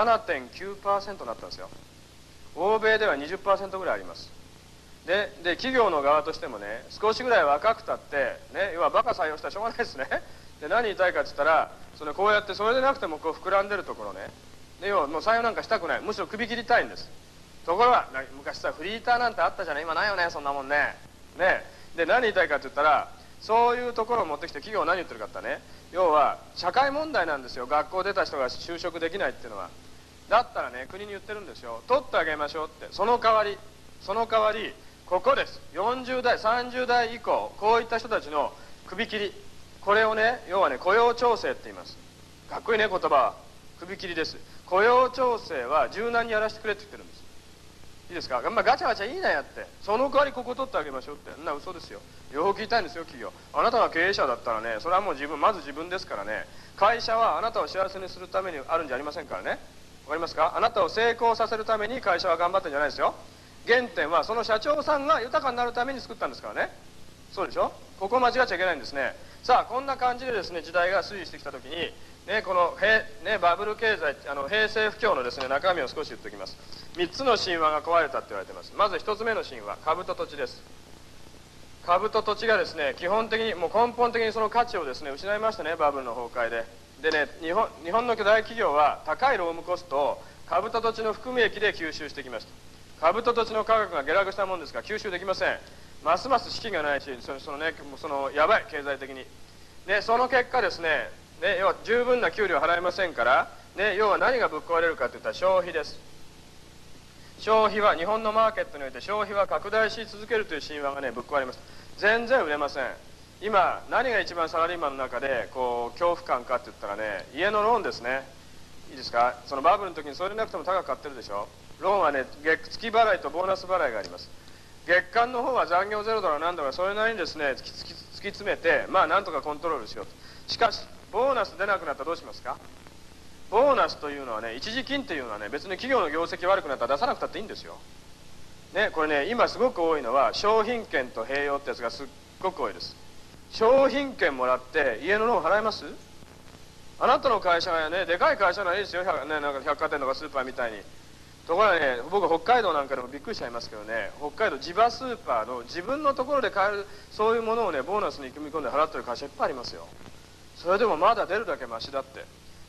7.9% になったんですよ。欧米では 20% ぐらいあります。で企業の側としてもね、少しぐらい若くたってね、要はバカ採用したらしょうがないですね。で何言いたいかって言ったら、こうやってそれでなくてもこう膨らんでるところね、で要はもう採用なんかしたくない、むしろ首切りたいんです。ところが昔さ、フリーターなんてあったじゃない、今ないよね、そんなもんね。で何言いたいかって言ったら、そういうところを持ってきて企業は何言ってるかってね、要は社会問題なんですよ、学校出た人が就職できないっていうのは。だったらね、国に言ってるんですよ、取ってあげましょうって。その代わりここです。40代30代以降、こういった人たちの首切り、これをね、要はね、雇用調整って言います。かっこいいね、言葉は。首切りです。雇用調整は柔軟にやらせてくれって言ってるんです。いいですか、ガチャガチャいいなやって、その代わりここ取ってあげましょうって、そんな嘘ですよ。両方聞いたいんですよ、企業。あなたが経営者だったらね、それはもうまず自分ですからね。会社はあなたを幸せにするためにあるんじゃありませんからね。わかりますか？あなたを成功させるために会社は頑張ってるんじゃないですよ。原点はその社長さんが豊かになるために作ったんですからね。そうでしょ。ここを間違っちゃいけないんですね。さあこんな感じでですね、時代が推移してきた時に、このバブル経済、平成不況のですね、中身を少し言っておきます。3つの神話が壊れたって言われています。まず1つ目の神話、株と土地です。株と土地がですね、基本的にもう根本的にその価値をですね、失いましたね、バブルの崩壊で。でね、日本の巨大企業は高い労務コストを株と土地の含み益で吸収してきました。株と土地の価格が下落したもんですから吸収できません。ますます資金がないし、そのやばい、経済的に。その結果ですね、要は十分な給料払えませんから、要は何がぶっ壊れるかといったら消費です。消費は、日本のマーケットにおいて消費は拡大し続けるという神話がね、ぶっ壊れました。全然売れません。今何が一番サラリーマンの中でこう恐怖感かって言ったらね、家のローンですね。いいですか、そのバブルの時にそれでなくても高く買ってるでしょ。ローンはね、月払いとボーナス払いがあります。月間の方は残業ゼロだろうなんだろう、それなりにですね、突き詰めて、なんとかコントロールしようと。しかしボーナス出なくなったらどうしますか？ボーナスというのはね、一時金っていうのはね、別に企業の業績悪くなったら出さなくたっていいんですよ。これね、今すごく多いのは商品券と併用ってやつがすっごく多いです。商品券もらって家のローン払えます？あなたの会社はね、でかい会社ならいいですよ、なんか百貨店とかスーパーみたいに。ところがね、僕北海道なんかでもびっくりしちゃいますけどね、北海道地場スーパーの自分のところで買えるそういうものをね、ボーナスに組み込んで払ってる会社いっぱいありますよ。それでもまだ出るだけマシだって。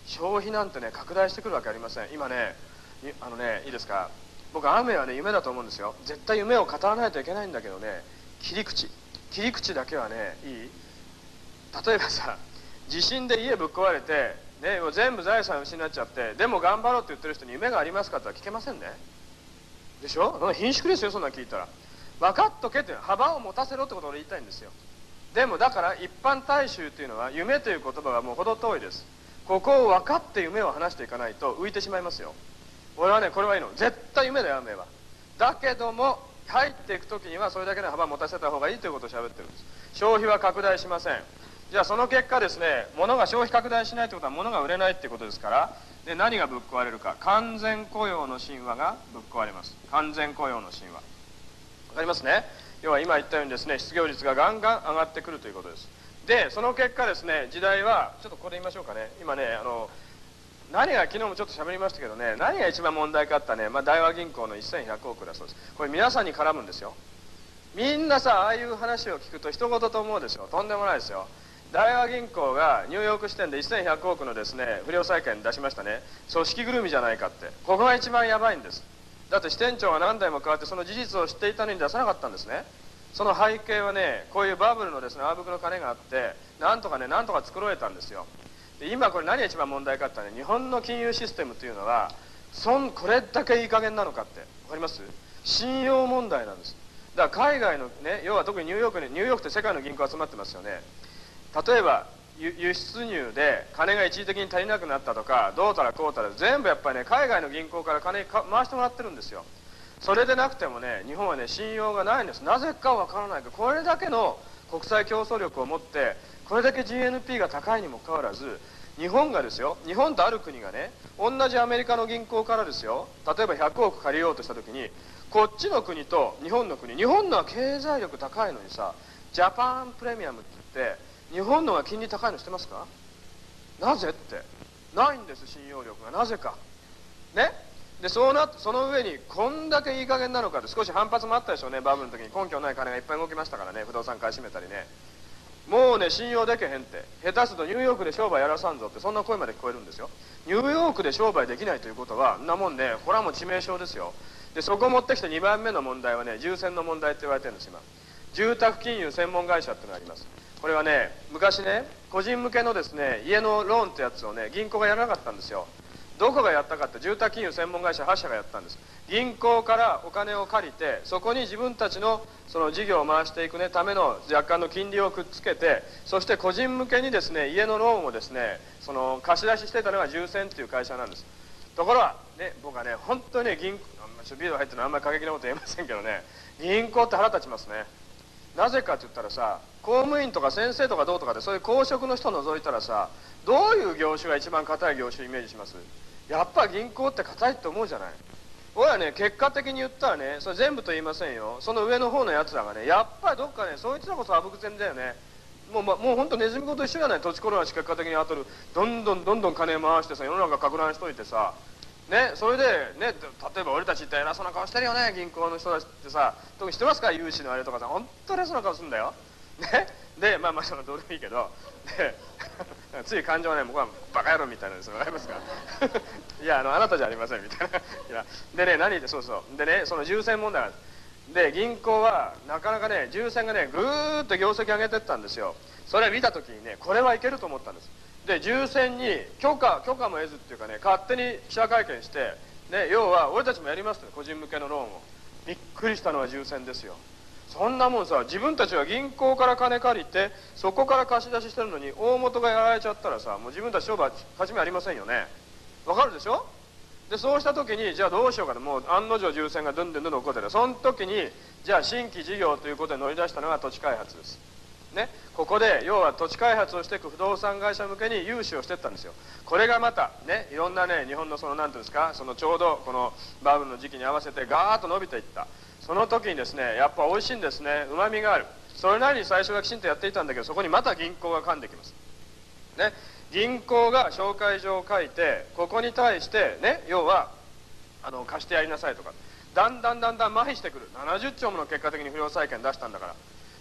消費なんてね拡大してくるわけありません。今ねいいですか、僕雨はね夢だと思うんですよ。絶対夢を語らないといけないんだけどね、切り口だけはねいい。例えばさ、地震で家ぶっ壊れて、ね、全部財産失っちゃって、でも頑張ろうって言ってる人に夢がありますかって言ったら聞けませんね。でしょ。貧縮ですよ、そんなの聞いたら。分かっとけって、幅を持たせろってことを俺言いたいんですよ。でもだから一般大衆っていうのは夢という言葉はもう程遠いです。ここを分かって夢を話していかないと浮いてしまいますよ。俺はねこれはいいの、絶対夢だよ雨は。だけども入っていく時にはそれだけの幅を持たせた方がいいということを喋ってるんです。消費は拡大しません。じゃあその結果ですね、物が消費拡大しないということは物が売れないっていうことですから、で何がぶっ壊れるか、完全雇用の神話がぶっ壊れます。完全雇用の神話、わかりますね。要は今言ったようにですね、失業率がガンガン上がってくるということです。でその結果ですね、時代はちょっとこれ言いましょうかね。今ね何が、昨日もちょっと喋りましたけどね、何が一番問題かってね、大和銀行の1100億だそうです。これ皆さんに絡むんですよ。みんなさ、ああいう話を聞くと人事と思うでしょ。とんでもないですよ。大和銀行がニューヨーク支店で1100億のですね不良債権出しましたね。組織ぐるみじゃないかって、ここが一番やばいんです。だって支店長が何代も変わってその事実を知っていたのに出さなかったんですね。その背景はね、こういうバブルのですねあぶくの金があって、なんとか作ろえたんですよ。で今これ何が一番問題かってね、日本の金融システムというのはこれだけいい加減なのかって分かります？信用問題なんです。だから海外のね、要は特にニューヨークって世界の銀行集まってますよね。例えば輸出入で金が一時的に足りなくなったとか、どうたらこうたら全部やっぱりね海外の銀行から金回してもらってるんですよ。それでなくてもね日本はね信用がないんです。なぜかわからないけど、これだけの国際競争力を持ってこれだけ GNP が高いにもかかわらず、日本がですよ、日本とある国がね同じアメリカの銀行からですよ、例えば100億借りようとした時に、こっちの国と日本のは経済力高いのにさ、ジャパンプレミアムって言って日本のが金利高いの知ってますか？なぜって、ないんです、信用力が。なぜかね。でその上にこんだけいい加減なのかって、少し反発もあったでしょうね。バブルの時に根拠ない金がいっぱい動きましたからね、不動産買い占めたりね。もうね信用できへんって、下手するとニューヨークで商売やらさんぞって、そんな声まで聞こえるんですよ。ニューヨークで商売できないということはんなもんね、これはもう致命傷ですよ。でそこを持ってきて2番目の問題はね、重戦の問題って言われてるんです。今住宅金融専門会社っていうのがあります。これはね昔ね個人向けのですね家のローンってやつをね銀行がやらなかったんですよ。どこがやったかって、住宅金融専門会社8社がやったんです。銀行からお金を借りて、そこに自分たちのその事業を回していくねための若干の金利をくっつけて、そして個人向けにですね家のローンをですね貸し出ししてたのが住専っていう会社なんです。ところがね、僕はね本当にねビデオ入ってるのはあんまり過激なこと言えませんけどね、銀行って腹立ちますね。なぜかって言ったらさ、公務員とか先生とかどうとかでそういう公職の人を除いたらさ、どういう業種が一番硬い業種をイメージします？やっぱ銀行って硬いって思うじゃない。俺はね結果的に言ったらね、それ全部と言いませんよ、その上の方のやつらがねやっぱりどっかね、そいつらこそあぶく銭だよね。もう本当ネズミ子と一緒じゃない。土地転がし結果的に当たる、どんどん金回してさ、世の中か乱しといてさね、それでね、例えば俺たちって偉そうな顔してるよね、銀行の人たちってさ。特に知ってますか、融資のあれとかさ、本当に偉そうな顔するんだよ。ね、でそのどうでもいいけど、でつい感情はね、僕はバカ野郎みたいなんですよ。わかりますか？いやあなたじゃありませんみたいな。いやでね、何言って、そうそうでね、その重戦問題で銀行はなかなかね、重戦がねぐーっと業績上げてったんですよ。それを見た時にね、これはいけると思ったんです。で重戦に許可も得ずっていうかね、勝手に記者会見して、ね、要は俺たちもやりますと、個人向けのローンを。びっくりしたのは重戦ですよ。そんなもんさ、自分たちは銀行から金借りてそこから貸し出ししてるのに、大元がやられちゃったらさ、もう自分たち商売勝ち目ありませんよね。わかるでしょ。でそうした時にじゃあどうしようかと、もう案の定重戦がどんどん起こってる。その時にじゃあ新規事業ということで乗り出したのが土地開発ですね。ここで要は土地開発をしていく不動産会社向けに融資をしていったんですよ。これがまたね、いろんなね日本の何ていうんですか、ちょうどこのバブルの時期に合わせてガーッと伸びていった。その時にですね、やっぱ美味しいんですね、うまみがある。それなりに最初はきちんとやっていたんだけど、そこにまた銀行が噛んできますね。銀行が紹介状を書いて、ここに対してね、要は貸してやりなさいとか、だんだん麻痺してくる。70兆もの結果的に不良債権出したんだから。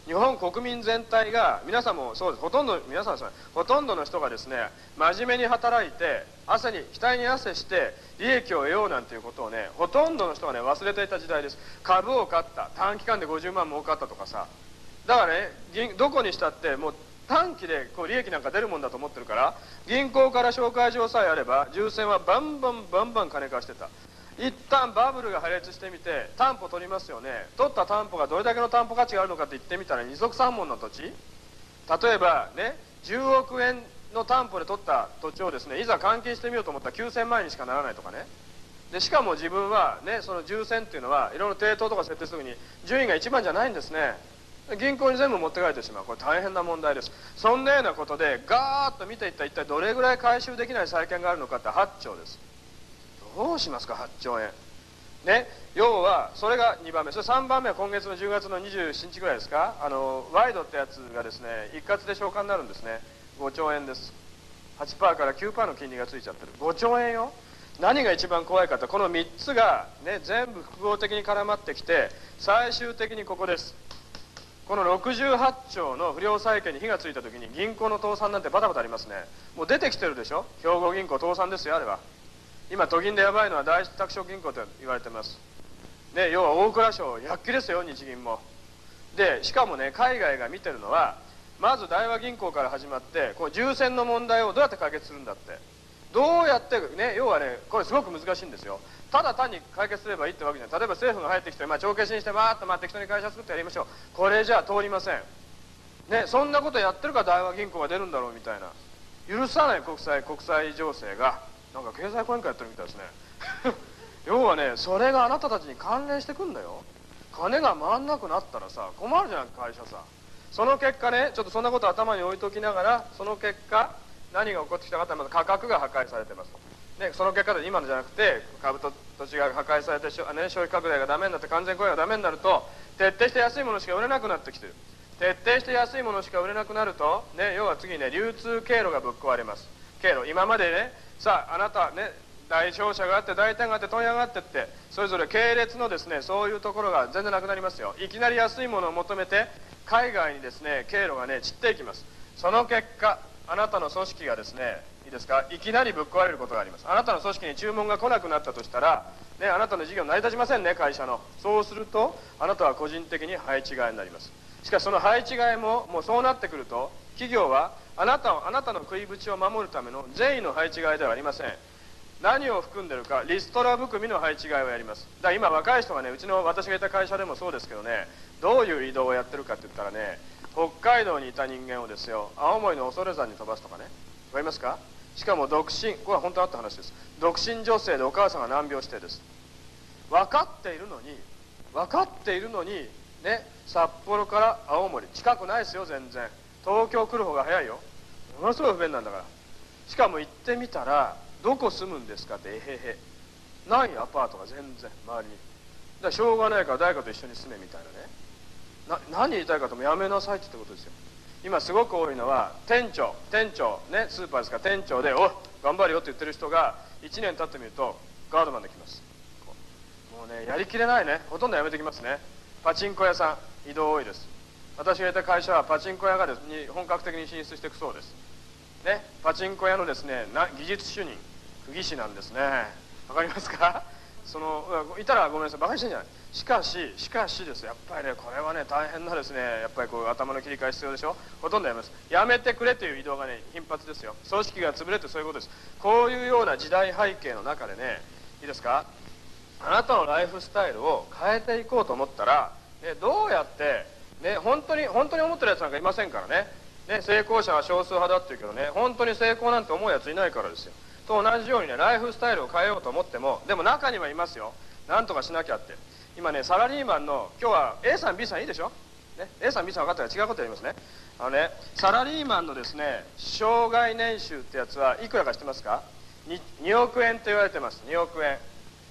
日本国民全体が、皆さんもそうです、皆さんほとんどの人がですね、真面目に働いて額に汗して利益を得ようなんていうことをね、ほとんどの人がね忘れていた時代です。株を買った、短期間で50万儲かったとかさ、だからね、どこにしたってもう短期で利益なんか出るもんだと思ってるから、銀行から紹介状さえあれば重戦はバンバン金貸してた。一旦バブルが破裂してみて担保取りますよね。取った担保がどれだけの担保価値があるのかって言ってみたら、二足三門の土地、例えばね10億円の担保で取った土地をですね、いざ換金してみようと思ったら9000万円にしかならないとかね。でしかも自分はね、その重戦っていうのはいろいろ抵当とか設定する時に順位が1番じゃないんですね。銀行に全部持って帰ってしまう。これ大変な問題です。そんなようなことでガーッと見ていったら、一体どれぐらい回収できない債券があるのかって8兆です。どうしますか8兆円ね。要はそれが2番目、それ3番目は今月の10月の27日ぐらいですか、ワイドってやつがですね一括で償還になるんですね。5兆円です。 8% から 9% の金利がついちゃってる。5兆円よ。何が一番怖いかと、この3つが、ね、全部複合的に絡まってきて、最終的にここです。この68兆の不良債権に火がついた時に銀行の倒産なんてバタバタありますね。もう出てきてるでしょ。兵庫銀行倒産ですよ、あれは。今都銀でやばいのは第一拓殖銀行と言われてます、ね、要は大蔵省100期ですよ、日銀も。でしかもね、海外が見てるのは、まず大和銀行から始まって、こう重戦の問題をどうやって解決するんだって、どうやってね、要はね、これすごく難しいんですよ。ただ単に解決すればいいってわけじゃない。例えば政府が入ってきて、帳消しにしてバーッと適当に会社作ってやりましょう、これじゃ通りませんね。そんなことやってるから大和銀行が出るんだろうみたいな、許さない国際情勢がなんか経済講演会やってるみたいですね要はね、それがあなたたちに関連してくんだよ。金が回んなくなったらさ困るじゃん、会社さ。その結果ね、ちょっとそんなこと頭に置いときながら、その結果何が起こってきたかって、まず価格が破壊されてます、ね、その結果で今のじゃなくて株と土地が破壊されて、消費拡大がダメになって、完全雇用がダメになると、徹底して安いものしか売れなくなってきてる。徹底して安いものしか売れなくなると、ね、要は次ね、流通経路がぶっ壊れます。経路、今までね、さああなたね、大商社があって大店があって問屋があってって、それぞれ系列のですね、そういうところが全然なくなりますよ。いきなり安いものを求めて海外にですね、経路がね散っていきます。その結果、あなたの組織がですね、いいですか、いきなりぶっ壊れることがあります。あなたの組織に注文が来なくなったとしたら、ね、あなたの事業成り立ちませんね、会社の。そうするとあなたは個人的に配置換えになります。しかしその配置換えも、もうそうなってくると企業はあなたの食いぶちを守るための善意の配置換えではありません。何を含んでるか、リストラ含みの配置換えをやります。だから今若い人がね、私がいた会社でもそうですけどね、どういう移動をやってるかって言ったらね、北海道にいた人間をですよ、青森の恐山に飛ばすとかね。わかりますか。しかも独身、これは本当あった話です。独身女性でお母さんが難病してです。分かっているのにね、札幌から青森近くないですよ。全然東京来る方が早いよ。ものすごい不便なんだから。しかも行ってみたら、どこ住むんですかって、ないアパートが全然周りに。だからしょうがないから誰かと一緒に住めみたいなね。何言いたいかともやめなさいってことですよ。今すごく多いのは店長ね、スーパーですから店長で「おい頑張るよ」って言ってる人が1年経ってみるとガードマンで来ます。もうね、やりきれないね。ほとんどやめてきますね。パチンコ屋さん移動多いです。私がいた会社はパチンコ屋がですね、本格的に進出していくそうですね。パチンコ屋のですね、技術主任釘師なんですね。わかりますか。いたらごめんなさい、バカにしてんじゃない。しかしです、やっぱりね、これはね大変なですね、やっぱりこう頭の切り替え必要でしょ。ほとんどやめます。やめてくれという移動がね頻発ですよ。組織が潰れってそういうことです。こういうような時代背景の中でね、いいですか、あなたのライフスタイルを変えていこうと思ったら、ね、どうやってね、本当に思ってるやつなんかいませんからね。成功者は少数派だっていうけどね、本当に成功なんて思うやついないからですよ。と同じようにね、ライフスタイルを変えようと思っても、でも中にはいますよ。なんとかしなきゃって。今ね、サラリーマンの、今日は A さん B さんいいでしょ、ね、A さん B さん分かったら違うことやりますね。サラリーマンのですね、生涯年収ってやつはいくらか知ってますか。 2億円と言われてます。2億円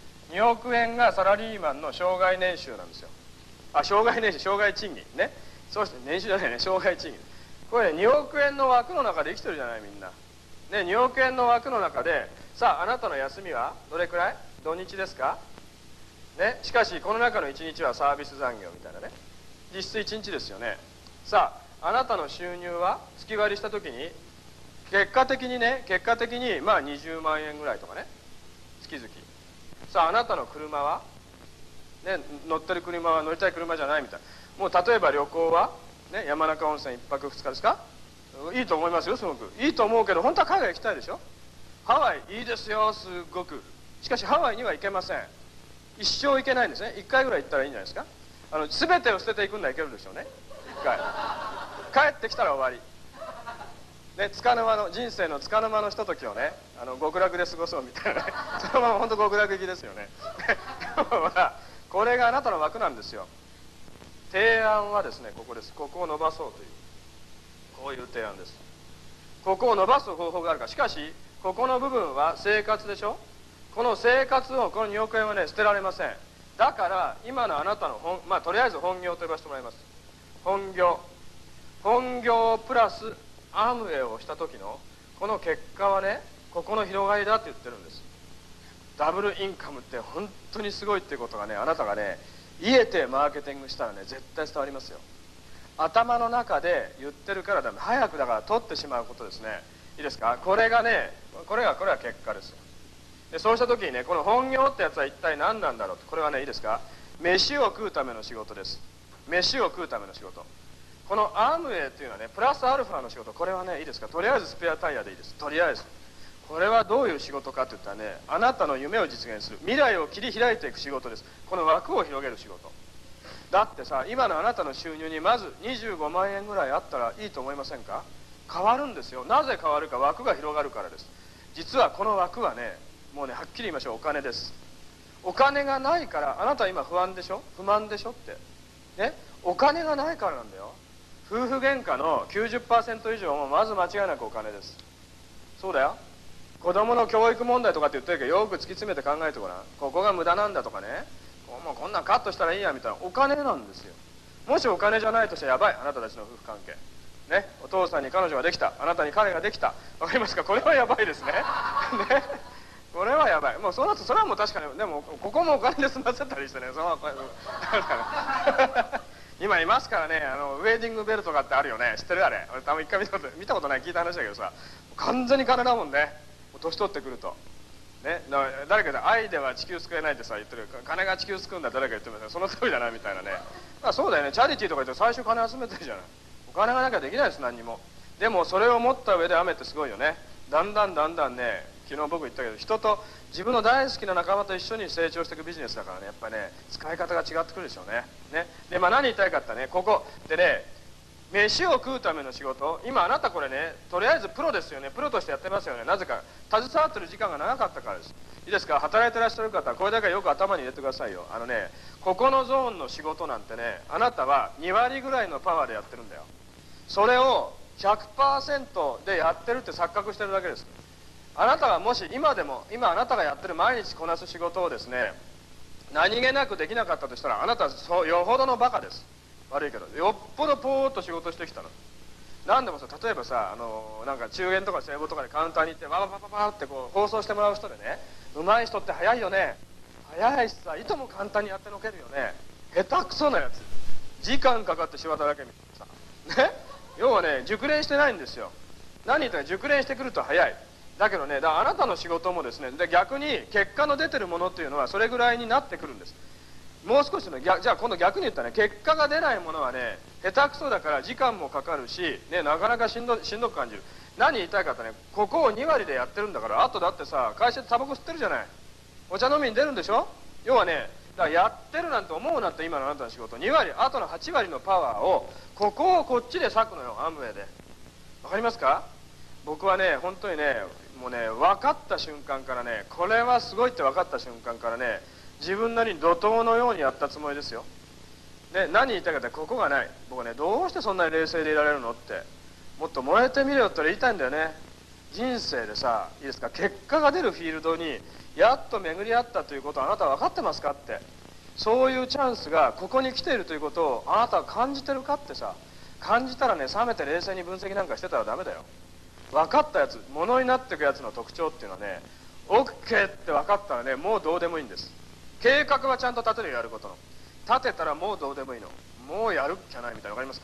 2億円がサラリーマンの生涯年収なんですよ。生涯年収、生涯賃金ね。そうして年収じゃないね、生涯賃金。これね、2億円の枠の中で生きてるじゃない、みんなね。2億円の枠の中で、さああなたの休みはどれくらい、土日ですかね。しかしこの中の1日はサービス残業みたいなね、実質1日ですよね。 さあ、あなたの収入は月割りした時に結果的にまあ20万円ぐらいとかね、月々。さあ、あなたの車は、ね、乗ってる車は乗りたい車じゃないみたいな。もう例えば旅行は、ね、山中温泉1泊2日ですか。いいと思いますよ、すごくいいと思うけど、本当は海外行きたいでしょ。ハワイいいですよ、すごく。しかしハワイには行けません。一生行けないんですね。1回ぐらい行ったらいいんじゃないですか。全てを捨てていくんだらいけるでしょうね、1回。帰ってきたら終わり。ね、人生のつかの間のひとときをね、極楽で過ごそうみたいなね、そのまま本当極楽行きですよね。これがあなたの枠なんですよ。提案はですね、ここです。ここを伸ばそうという、こういう提案です。ここを伸ばす方法があるか。しかしここの部分は生活でしょ。この生活を、この2億円はね、捨てられません。だから今のあなたのとりあえず本業と呼ばせてもらいます。本業プラスアムウェイをした時のこの結果はね、ここの広がりだって言ってるんです。ダブルインカムって本当にすごいっていうことがね、あなたがね言えてマーケティングしたらね、絶対伝わりますよ。頭の中で言ってるからダメ。早くだから取ってしまうことですね。いいですか。これが結果ですよ。でそうした時にね、この本業ってやつは一体何なんだろうと。これはね、いいですか、飯を食うための仕事です。飯を食うための仕事。このアームウェイっていうのはね、プラスアルファの仕事。これはね、いいですか、とりあえずスペアタイヤでいいです。とりあえずこれはどういう仕事かって言ったらね、あなたの夢を実現する、未来を切り開いていく仕事です。この枠を広げる仕事だってさ、今のあなたの収入にまず25万円ぐらいあったらいいと思いませんか。変わるんですよ。なぜ変わるか。枠が広がるからです。実はこの枠はね、もうね、はっきり言いましょう、お金です。お金がないから、あなたは今不安でしょ、不満でしょってね。お金がないからなんだよ。夫婦喧嘩の 90% 以上もまず間違いなくお金です。そうだよ。子供の教育問題とかって言ってるけど、よく突き詰めて考えてごらん。ここが無駄なんだとかね、もうこんなんカットしたらいいやみたいな、お金なんですよ。もしお金じゃないとしたらやばい、あなたたちの夫婦関係ね。お父さんに彼女ができた、あなたに彼ができた、わかりますか。これはやばいですね。ね、これはやばい。もうそうなると、それはもう確かに、でもここもお金で済ませたりしてね、今いますからね、ウェディングベルとかってあるよね。知ってるあれ。俺多分一回見たことない、聞いた話だけどさ、完全に金だもんね。年取ってくるとね。誰かで愛では地球救えないってさ言ってる。金が地球救うんだ誰か言ってます。その通りだなみたいなね。そうだよね。チャリティーとか言って最初金集めてるじゃない。お金がなきゃできないです、何にも。でもそれを持った上で雨ってすごいよね。だんだんね、昨日僕言ったけど、人と自分の大好きな仲間と一緒に成長していくビジネスだからね、やっぱりね、使い方が違ってくるでしょうね。で何言いたいかってね、ここでね、飯を食うための仕事。今あなたこれね、とりあえずプロですよね。プロとしてやってますよね。なぜか携わってる時間が長かったからです。いいですか。働いてらっしゃる方はこれだけよく頭に入れてくださいよ。ここのゾーンの仕事なんてね、あなたは2割ぐらいのパワーでやってるんだよ。それを 100% でやってるって錯覚してるだけです。あなたがもし今あなたがやってる毎日こなす仕事をですね、何気なくできなかったとしたら、あなたはよほどのバカです。悪いけど、よっぽどポーっと仕事してきたの。何でもさ、例えばさ、なんか中元とか聖母とかでカウンターに行ってバババババってこう放送してもらう人でね、上手い人って早いよね。早いしさ、いとも簡単にやってのけるよね。下手くそなやつ、時間かかって仕事だけ見てさね。要はね、熟練してないんですよ。何言ったか、熟練してくると早い。だけどね、あなたの仕事もですね、逆に結果の出てるものっていうのはそれぐらいになってくるんです。もう少しのじゃあ今度逆に言ったらね、結果が出ないものはね、下手くそだから時間もかかるし、ね、なかなかしんどく感じる。何言いたいかってね、ここを2割でやってるんだから、あとだってさ、会社でタバコ吸ってるじゃない。お茶飲みに出るんでしょ。要はね、だからやってるなんて思うなって。今のあなたの仕事2割、あとの8割のパワーをこっちで割くのよ、アムウェイで。わかりますか。僕はね、本当にね、もうね、分かった瞬間からね、これはすごいって分かった瞬間からね、自分なりに怒涛のようにやったつもりですよ。で、何言いたいかって、ここがない。僕ね、どうしてそんなに冷静でいられるのって、もっと燃えてみろって言いたいんだよね。人生でさ、いいですか、結果が出るフィールドにやっと巡り合ったということをあなたは分かってますかって。そういうチャンスがここに来ているということをあなたは感じてるかってさ。感じたらね、冷めて冷静に分析なんかしてたらダメだよ。分かったやつ、ものになっていくやつの特徴っていうのはね、 OK って分かったらね、もうどうでもいいんです。計画はちゃんと立てるよ、やることの。立てたらもうどうでもいいの。もうやるっきゃないみたいな。分かりますか。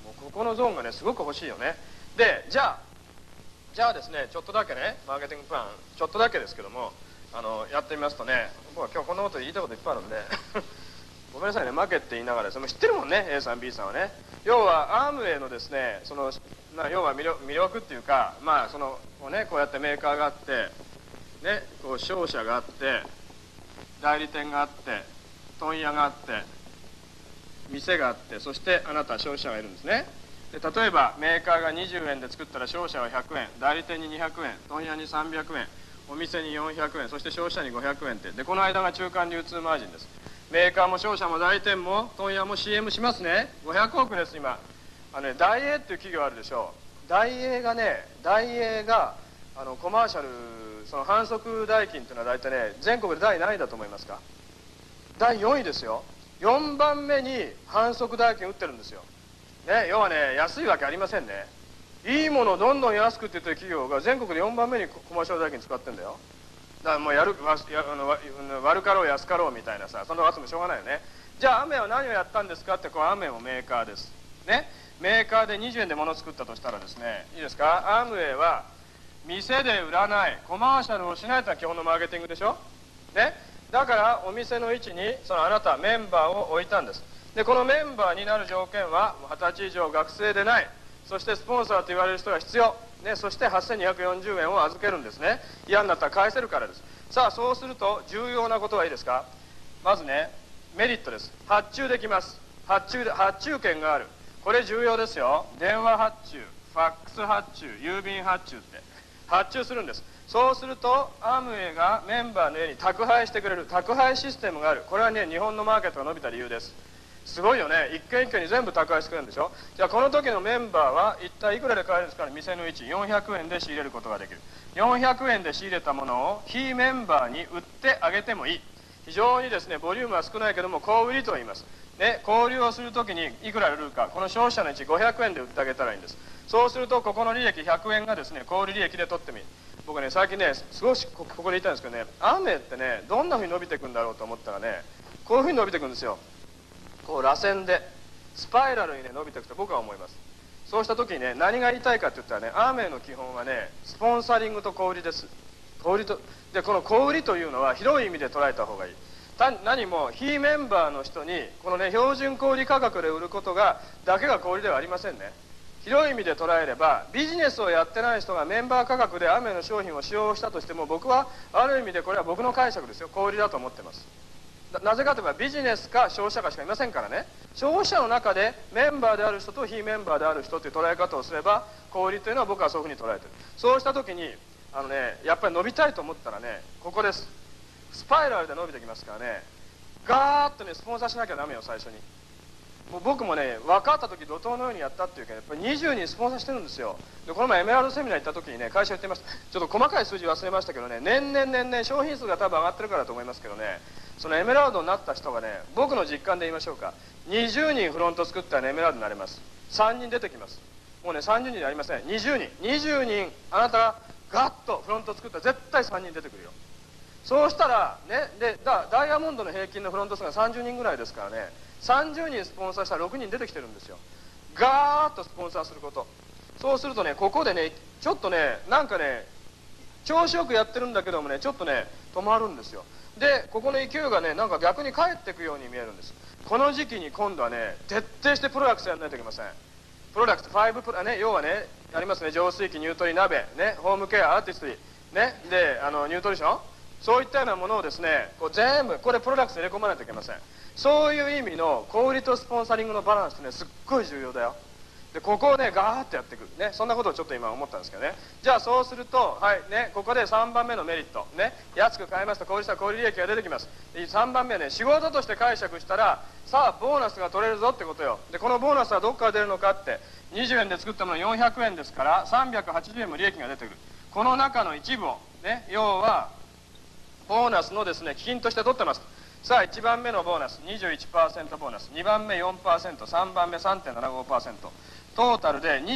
もうここのゾーンがねすごく欲しいよね。でじゃあですね、ちょっとだけねマーケティングプランちょっとだけですけどもやってみますとね、僕は今日こんなこと言いたいこといっぱいあるんでごめんなさいね、負けって言いながら、その知ってるもんね A さん B さんはね。要はアームウェイのですね、要は魅力っていうか、まあこうやってメーカーがあってね、こう商社があって代理店があって問屋があって店があって、そしてあなた消費者がいるんですね。で例えばメーカーが20円で作ったら商社は100円、代理店に200円、問屋に300円、お店に400円、そして消費者に500円ってで、この間が中間流通マージンです。メーカーも商社も代理店も問屋も CM しますね。500億です今。ダイエーっていう企業あるでしょう。ダイエーがコマーシャル、その販促代金っていうのは大体ね、全国で第何位だと思いますか？第4位ですよ。4番目に販促代金打ってるんですよ、ね、要はね安いわけありませんね。いいものをどんどん安くって言ってる企業が全国で4番目にコマーシャル代金使ってるんだよ。だからもう悪かろう安かろうみたいなさ、そんなのあってもしょうがないよね。じゃあアメは何をやったんですかって、こうアメもメーカーですね。メーカーで20円で物を作ったとしたらですね、いいですか、アムウェイは店で売らない、コマーシャルをしないというのが基本のマーケティングでしょ、ね、だからお店の位置にあなたメンバーを置いたんです。でこのメンバーになる条件は20歳以上学生でない、そしてスポンサーと言われる人が必要、ね、そして8240円を預けるんですね。嫌になったら返せるからです。さあそうすると重要なことはいいですか、まずねメリットです。発注できます。発注権がある。これ重要ですよ。電話発注、ファックス発注、郵便発注って発注するんです。そうするとアムウェイがメンバーの家に宅配してくれる宅配システムがある。これはね日本のマーケットが伸びた理由です。すごいよね。一軒一軒に全部宅配してくれるんでしょ。じゃあこの時のメンバーは一体いくらで買えるんですかね。店の位置400円で仕入れることができる。400円で仕入れたものを非メンバーに売ってあげてもいい。非常にですねボリュームは少ないけども小売りと言います、ね、交流をするときにいくら売るか、この消費者の位置500円で売ってあげたらいいんです。そうするとここの利益100円がですね小売利益で取ってみる。僕ね最近ね少しここで言いたいんですけどね、アメってねどんなふうに伸びていくんだろうと思ったらね、こういうふうに伸びていくんですよ。こう螺旋でスパイラルにね伸びていくと僕は思います。そうした時にね何が言いたいかって言ったらね、アーメイの基本はねスポンサリングと小売りです。小売りとでこの小売りというのは広い意味で捉えた方がいい。何も非メンバーの人にこのね標準小売価格で売ることだけが小売りではありませんね。広い意味で捉えればビジネスをやってない人がメンバー価格でアーメイの商品を使用したとしても、僕はある意味でこれは僕の解釈ですよ、小売りだと思ってます。なぜかといえばビジネスか消費者かしかいませんからね。消費者の中でメンバーである人と非メンバーである人という捉え方をすれば小売りというのは僕はそういうふうに捉えてる。そうした時にやっぱり伸びたいと思ったらね、ここです。スパイラルで伸びてきますからね、ガーッとねスポンサーしなきゃダメよ最初に。もう僕もね分かった時怒涛のようにやったっていうか、やっぱり20人スポンサーしてるんですよ。でこの前エメラルドセミナー行った時にね会社言ってました。ちょっと細かい数字忘れましたけどね、年々商品数が多分上がってるからと思いますけどね、そのエメラルドになった人がね、僕の実感で言いましょうか、20人フロント作ったら、ね、エメラルドになれます。3人出てきます。もうね30人じゃありません。20人あなたがガッとフロント作ったら絶対3人出てくるよ。そうしたらね、ダイヤモンドの平均のフロント数が30人ぐらいですからね、30人スポンサーしたら6人出てきてるんですよ。ガーッとスポンサーすること。そうするとねここでねちょっとねなんかね調子よくやってるんだけどもねちょっとね止まるんですよ。でここの勢いがねなんか逆に返っていくように見えるんです。この時期に今度はね徹底してプロダクツやらないといけません。プロダクツ5プロね、要はねありますね、浄水器、ニュートリ鍋、ね、ホームケア、アーティストリー、ね、でニュートリション、そういったようなものをですねこう全部これプロダクツに入れ込まないといけません。そういう意味の小売とスポンサリングのバランスってねすっごい重要だよ。でここをねガーッとやっていく、ね、そんなことをちょっと今思ったんですけどね。じゃあそうすると、はいね、ここで3番目のメリット、ね、安く買いますと小売したら小売利益が出てきます。で3番目はね仕事として解釈したらさあボーナスが取れるぞってことよ。でこのボーナスはどこから出るのかって、20円で作ったもの400円ですから380円も利益が出てくる。この中の一部を、ね、要はボーナスのですね基金として取ってます。さあ1番目のボーナス 21% ボーナス、2番目 4%、3番目 3.75%、 トータルで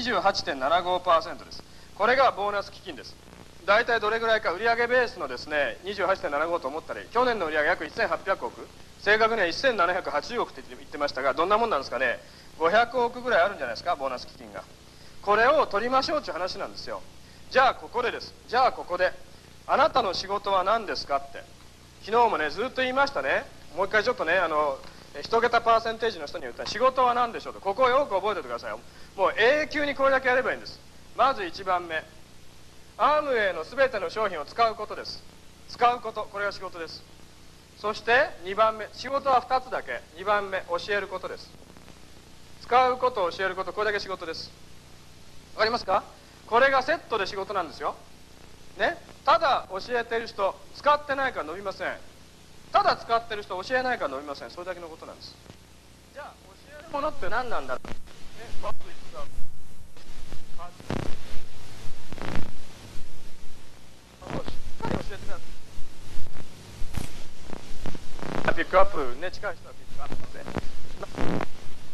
28.75% です。これがボーナス基金です。大体どれぐらいか、売上ベースのですね 28.75 と思ったらいい。去年の売上約1800億、 正確には1780億って言ってましたが、どんなもんなんですかね。500億ぐらいあるんじゃないですか、ボーナス基金が。これを取りましょうという話なんですよ。じゃあここでです。じゃあここであなたの仕事は何ですかって、昨日もねずっと言いましたね。もう一回ちょっとね、一桁パーセンテージの人に言ったら、仕事は何でしょうと。ここをよく覚えておいてくださいよ。もう永久にこれだけやればいいんです。まず1番目、アームウェイの全ての商品を使うことです。使うこと、これが仕事です。そして2番目、仕事は2つだけ。2番目、教えることです。使うことを教えること、これだけ仕事です。わかりますか。これがセットで仕事なんですよね。ただ教えてる人、使ってないから伸びません。ただ使ってる人、教えないから伸びません。それだけのことなんです。じゃあ教えるものって何なんだろう、ね、バッと言ってたしっかり教えてください。ピックアップね、近い人はピックアップで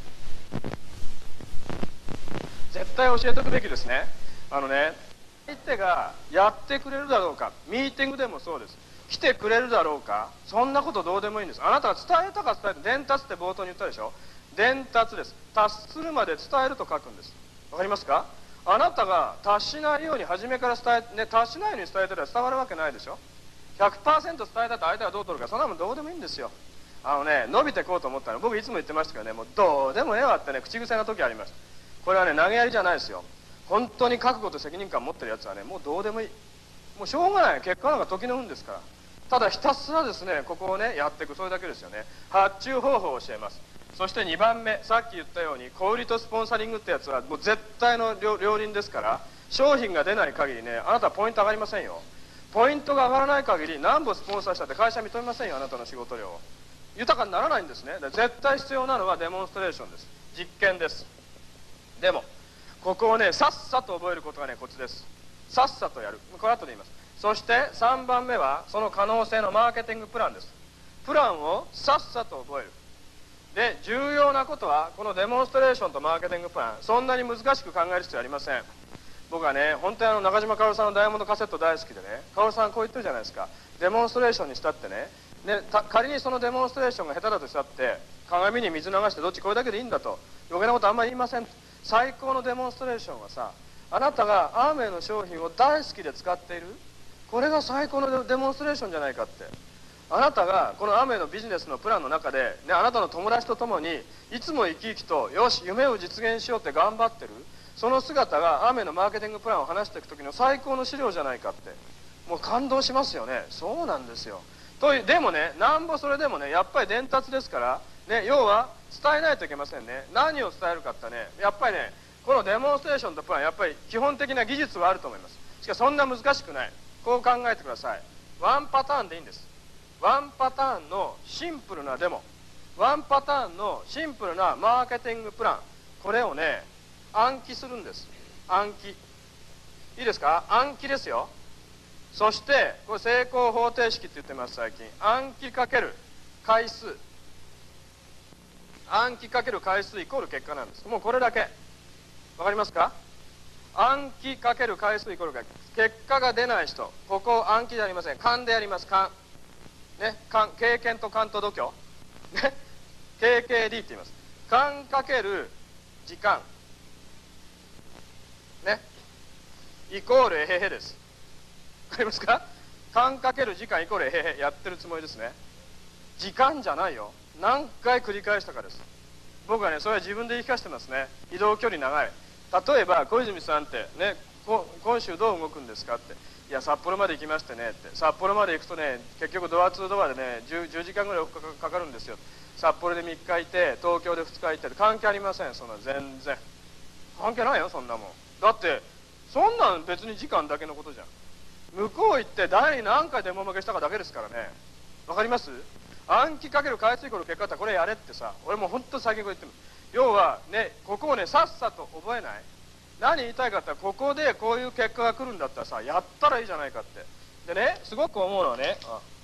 絶対教えておくべきですね。相手がやってくれるだろうか、ミーティングでもそうです。来てくれるだろうか、そんなことどうでもいいんです。あなたが伝えたか伝えた、伝達って冒頭に言ったでしょ。伝達です。達するまで伝えると書くんです。わかりますか。あなたが達しないように初めから伝え、ね、達しないように伝えてたら伝わるわけないでしょ。100% 伝えたって相手がどう取るか、そんなもんどうでもいいんですよ。伸びていこうと思ったら、僕いつも言ってましたけどね、もうどうでもええわってね、口癖な時ありました。これはね、投げやりじゃないですよ。本当に覚悟と責任感持ってるやつはね、もうどうでもいい。もうしょうがない。結果なんか時の運ですから。ただひたすらですね、ここをね、やっていく、それだけですよね。発注方法を教えます。そして2番目、さっき言ったように、小売りとスポンサリングってやつは、もう絶対の両輪ですから、商品が出ない限りね、あなたはポイント上がりませんよ。ポイントが上がらない限り、何本スポンサーしたって会社認めませんよ、あなたの仕事量を。豊かにならないんですね。絶対必要なのはデモンストレーションです。実験です。でも、ここをね、さっさと覚えることがね、コツです。さっさとやる。これ後で言います。そして3番目は、その可能性のマーケティングプランです。プランをさっさと覚える。で、重要なことは、このデモンストレーションとマーケティングプラン、そんなに難しく考える必要はありません。僕はね、本当に中島薫さんのダイヤモンドカセット大好きでね、薫さんこう言ってるじゃないですか。デモンストレーションにしたってね、仮にそのデモンストレーションが下手だとしたって、鏡に水流してどっちこれだけでいいんだと、余計なことあんまり言いません。最高のデモンストレーションはさ、あなたがアーメイの商品を大好きで使っている、これが最高のデモンストレーションじゃないかって。あなたがこのアーメイのビジネスのプランの中で、ね、あなたの友達と共にいつも生き生きとよし夢を実現しようって頑張ってる、その姿がアーメイのマーケティングプランを話していく時の最高の資料じゃないかって。もう感動しますよね。そうなんですよ。でもね、なんぼそれでもね、やっぱり伝達ですから、ね、要は伝えないといけませんね。何を伝えるかってね、やっぱりね、このデモンストレーションとプラン、やっぱり基本的な技術はあると思います。しかしそんな難しくない。こう考えてください。ワンパターンでいいんです。ワンパターンのシンプルなデモ、ワンパターンのシンプルなマーケティングプラン、これをね、暗記するんです。暗記。いいですか。暗記ですよ。そしてこれ成功方程式って言ってます。最近暗記かける回数、暗記かける回数イコール結果なんです。もうこれだけ。わかりますか。暗記かける回数イコール結果が出ない人、ここ暗記じゃありません。勘でやります。勘ね、勘、経験と勘と度胸ね、KKD って言います。勘かける時間ね、イコールエヘヘです。わかりますか。勘かける時間イコールエヘヘ、やってるつもりですね。時間じゃないよ。何回繰り返したかです。僕はね、それは自分で言い聞かせてますね。移動距離長い。例えば小泉さんってね、今週どう動くんですかって。いや、札幌まで行きましてねって。札幌まで行くとね、結局ドア2ドアでね 10時間ぐらいかかるんですよ。札幌で3日いて東京で2日いて、関係ありません。そんな全然関係ないよ、そんなもん。だってそんなん別に時間だけのことじゃん。向こう行って誰に何回電話負けしたかだけですからね。わかります。暗記かける回数イコール結果ってこれやれってさ、俺もう本当最近これ言ってる。要はね、ここをね、さっさと覚えない。何言いたいかってここでこういう結果が来るんだったらさ、やったらいいじゃないかって。でね、すごく思うのはね、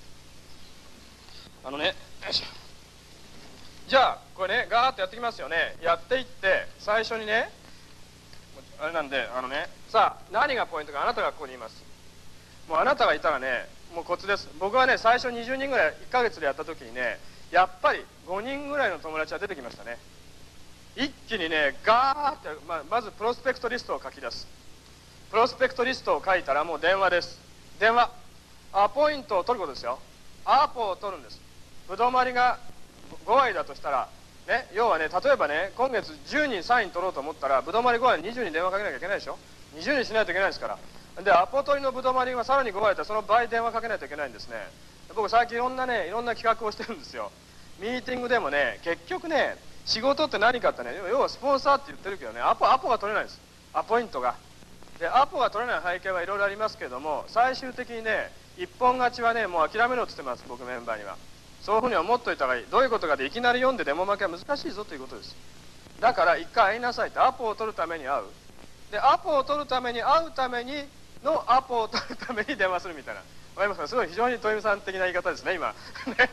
よいしょ。じゃあこれね、ガーッとやってきますよね。やっていって最初にね、あれなんでさあ何がポイントか、あなたがここにいます。もうあなたがいたらね、もうコツです。僕はね、最初20人ぐらい1ヶ月でやった時にね、 やっぱり5人ぐらいの友達が出てきましたね。一気にねガーって、まずプロスペクトリストを書き出す。プロスペクトリストを書いたらもう電話です。電話、アポイントを取ることですよ。アポを取るんです。ぶどまりが5割だとしたらね、要はね、例えばね、今月10人サイン取ろうと思ったらぶどまり5割20人電話かけなきゃいけないでしょ。20人しないといけないですから。でアポ取りのぶどまりがさらに5割だったらその倍電話かけないといけないんですね。僕最近いろんな企画をしてるんですよ。ミーティングでもね、結局ね、仕事って何かってね、要はスポンサーって言ってるけどね、アポが取れないんです。アポイントが。でアポが取れない背景はいろいろありますけども、最終的にね、一本勝ちはね、もう諦めろって言ってます、僕メンバーには。そういうふうに思っといた方がいい。どういうことかでいきなり読んでデモ負けは難しいぞということです。だから一回会いなさいって、アポを取るために会う。でアポを取るために会うためにのアポを取るために電話するみたいな。わかりますか？すごい非常に豊美さん的な言い方ですね今ね、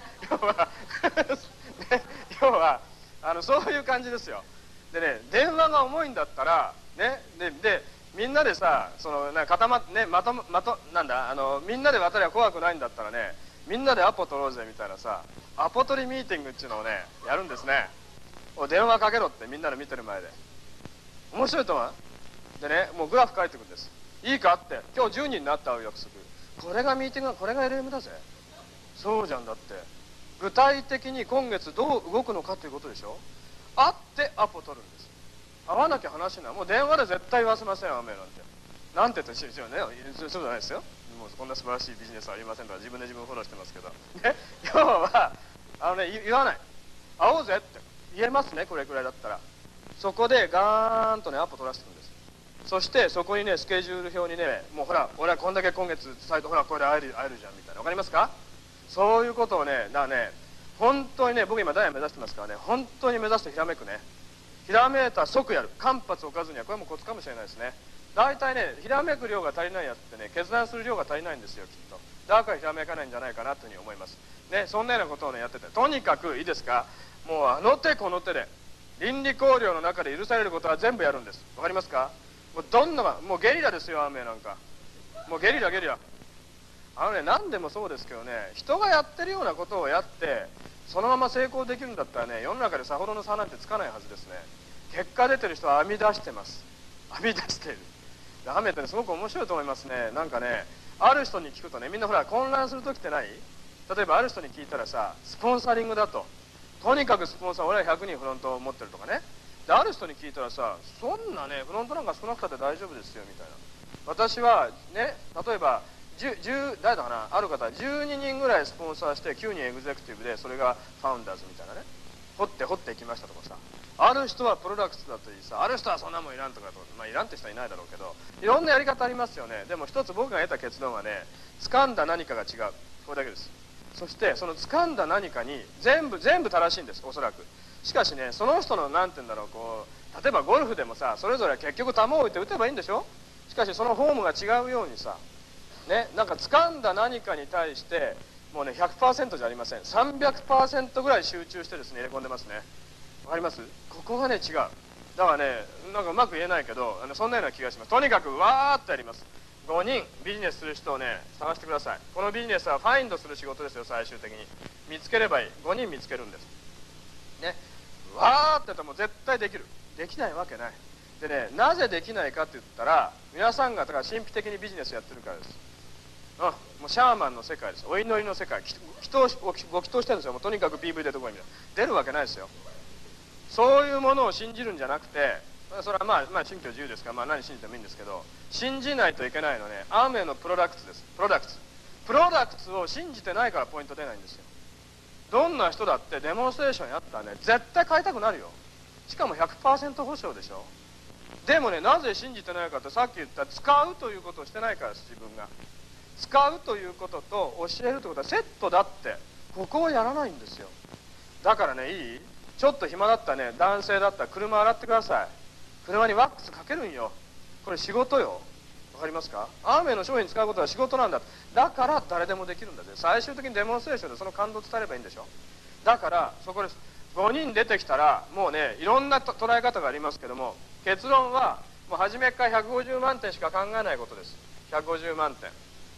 要はそういう感じですよ。でね、電話が重いんだったらね、でみんなでさ、固まってね、なんだみんなで渡りゃ怖くないんだったらね、みんなでアポ取ろうぜみたいなさ、アポ取りミーティングっていうのをねやるんですね。電話かけろってみんなの見てる前で。面白いと思う。でね、もうグラフ書いてくるんです。いいかって、今日10人になって会う約束。これがミーティングだ、これが LM だぜ。そうじゃん。だって具体的に今月どう動くのかということでしょ。会ってアポ取るんです。会わなきゃ話しない。もう電話で絶対言わせません、雨なんて。なんて言ってね、そうじゃないですよ。もうこんな素晴らしいビジネスはありませんとか自分で自分をフォローしてますけど、ね、要は言わない。会おうぜって言えますね、これくらいだったら。そこでガーンとねアポ取らせてくるんです。そしてそこにねスケジュール表にね、もうほら俺はこんだけ今月サイトほらこれで会えるじゃんみたいな。わかりますか？そういうことをね、だからね、本当にね、僕今ダイヤ目指してますからね、本当に目指してひらめくね。ひらめいたら即やる。間髪置かずには、これもコツかもしれないですね。大体ね、ひらめく量が足りないやつってね、決断する量が足りないんですよ、きっと。だからひらめかないんじゃないかなというふうに思います。ね、そんなようなことをね、やってて、とにかくいいですか、もうあの手この手で、倫理綱領の中で許されることは全部やるんです。わかりますか？もうどんな、もうゲリラですよ、雨なんか。もうゲリラ。何でもそうですけどね、人がやってるようなことをやって、そのまま成功できるんだったらね、世の中でさほどの差なんてつかないはずですね。結果出てる人は編み出してます。編み出している。雨ってね、すごく面白いと思いますね。なんかね、ある人に聞くとね、みんなほら混乱する時ってない？例えばある人に聞いたらさ、スポンサリングだと。とにかくスポンサー、俺は100人フロントを持ってるとかね。である人に聞いたらさ、そんなねフロントなんか少なくたって大丈夫ですよみたいな。私はね、例えば誰だかな、ある方12人ぐらいスポンサーして9人エグゼクティブで、それがファウンダーズみたいなね、掘っていきましたとかさ。ある人はプロダクツだといいさ、ある人はそんなもんいらんとかと、まあいらんって人はいないだろうけど、いろんなやり方ありますよね。でも一つ僕が得た結論はね、掴んだ何かが違う。これだけです。そしてその掴んだ何かに全部正しいんです、おそらく。しかしね、その人のなんて言うんだろう、こう例えばゴルフでもさ、それぞれ結局球を置いて打てばいいんでしょ。しかしそのフォームが違うようにさ、ね、なんか掴んだ何かに対してもうね 100% じゃありません。300% ぐらい集中してですね入れ込んでますね。わかります？ここがね違う。だからね、なんかうまく言えないけどそんなような気がします。とにかくわーっとやります。5人ビジネスする人をね探してください。このビジネスはファインドする仕事ですよ。最終的に見つければいい。5人見つけるんですね。わーってやったらもう絶対できる。できないわけない。でね、なぜできないかって言ったら、皆さん方が神秘的にビジネスやってるからです。もうシャーマンの世界です。お祈りの世界。ご祈祷してるんですよ。もうとにかく PV 出てこいみたいな。出るわけないですよ。そういうものを信じるんじゃなくて、それはまあ信教自由ですから、まあ何信じてもいいんですけど、信じないといけないのね、アーメンのプロダクツです。プロダクツを信じてないからポイント出ないんですよ。どんな人だってデモンストレーションやったらね、絶対買いたくなるよ。しかも 100% 保証でしょ。でもね、なぜ信じてないかって、さっき言った使うということをしてないからです。自分が使うということと教えるということはセットだって、ここをやらないんですよ。だからね、いい？ちょっと暇だったらね、男性だったら車洗ってください。車にワックスかけるんよ。これ仕事よ。わかりますか？アーメンの商品使うことは仕事なんだ。だから誰でもできるんだぜ。最終的にデモンストレーションでその感動を伝えればいいんでしょ。だからそこです。5人出てきたらもうね、いろんな捉え方がありますけども、結論はもう初めから150万点しか考えないことです。150万点。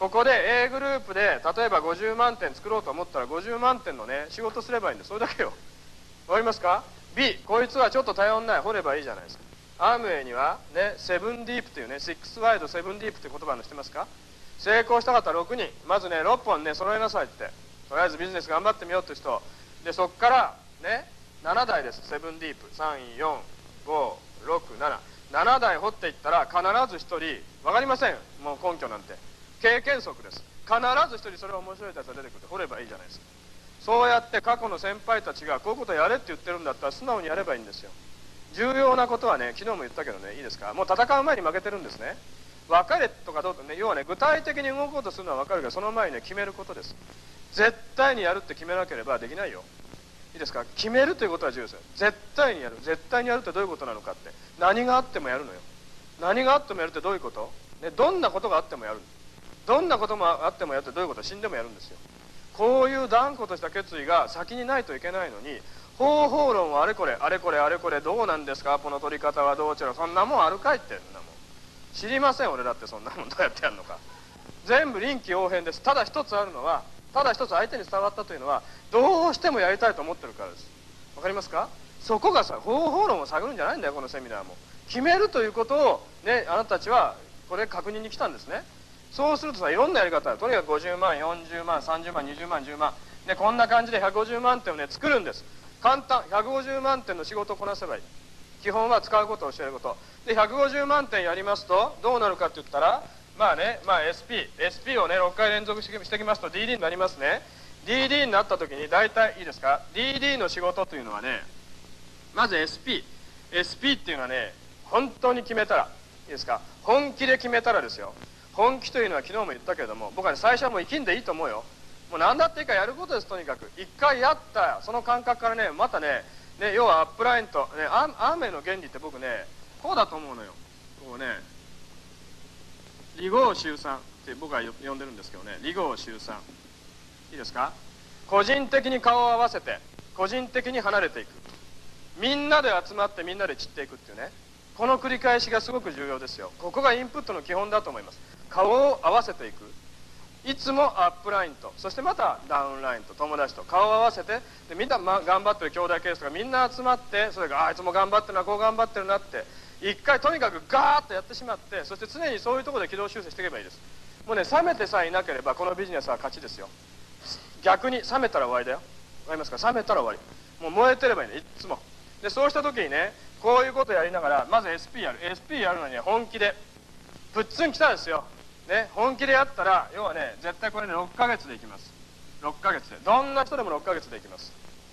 ここで A グループで例えば50万点作ろうと思ったら50万点のね仕事すればいいんで、それだけよ。わかりますか？ B、 こいつはちょっと頼んない、掘ればいいじゃないですか。アームウェイにはねセブンディープというね、6ワイドセブンディープという言葉の知ってますか？成功した方6人、まずね6本ね揃えなさいって、とりあえずビジネス頑張ってみようという人で、そこからね7台です。セブンディープ34567台掘っていったら必ず1人、分かりませんもう根拠なんて、経験則です。必ず1人それ面白いやつが出てくるって掘ればいいじゃないですか。そうやって過去の先輩たちがこういうことやれって言ってるんだったら素直にやればいいんですよ。重要なことはね、昨日も言ったけどね、いいですか、もう戦う前に負けてるんですね。別れとかどうとね、要はね具体的に動こうとするのは分かるけど、その前にね決めることです。絶対にやるって決めなければできないよ。いいですか、決めるということは重要ですよ。絶対にやる、絶対にやるってどういうことなのかって、何があってもやるのよ。何があってもやるってどういうこと、ね、どんなことがあってもやる、どんなこともあってもやってどういうこと、死んでもやるんですよ。こういう断固とした決意が先にないといけないのに、方法論はあれこれあれこれあれこれ、どうなんですかこの取り方はどうちら、そんなもんあるかいって、そんなもん知りません俺だって、そんなもんどうやってやるのか。全部臨機応変です。ただ一つあるのは、ただ一つ相手に伝わったというのは、どうしてもやりたいと思ってるからです。わかりますか？そこがさ、方法論を探るんじゃないんだよこのセミナーも。決めるということをね、あなたたちはこれ確認に来たんですね。そうするとさ、いろんなやり方ある。とにかく50万40万30万20万10万ね、こんな感じで150万点をね作るんです。簡単、150万点の仕事をこなせばいい。基本は使うことを教えること。で150万点やりますとどうなるかって言ったら、まあね、SP をね6回連続してきますと DD になりますね。 DD になった時に大体いいですか、 DD の仕事というのはね、まず SP っていうのはね、本当に決めたらいいですか、本気で決めたらですよ。本気というのは昨日も言ったけれども、僕は、ね、最初はもう生きんでいいと思うよ。もう何だっていいからやることです。とにかく一回やったその感覚からね、またね要はアップラインと、ね、雨の原理って僕ねこうだと思うのよ。こうね離合集散って僕は呼んでるんですけどね、離合集散いいですか、個人的に顔を合わせて個人的に離れていく、みんなで集まってみんなで散っていくっていうね、この繰り返しがすごく重要ですよ。ここがインプットの基本だと思います。顔を合わせていく、いつもアップラインと、そしてまたダウンラインと、友達と顔を合わせて、でみんな、頑張ってる兄弟ケースとかみんな集まって、それがあいつも頑張ってるなこう頑張ってるなって一回とにかくガーッとやってしまって、そして常にそういうところで軌道修正していけばいいです。もうね冷めてさえいなければこのビジネスは勝ちですよ。逆に冷めたら終わりだよ。わかりますか？冷めたら終わり、もう燃えてればいいね、いっつも。でそうした時にね、こういうことやりながらまず SP やるのに、ね、本気でプッツン来たですよ、ね、本気でやったら要はね絶対これで6ヶ月でいきます。6ヶ月で、どんな人でも6ヶ月でいきます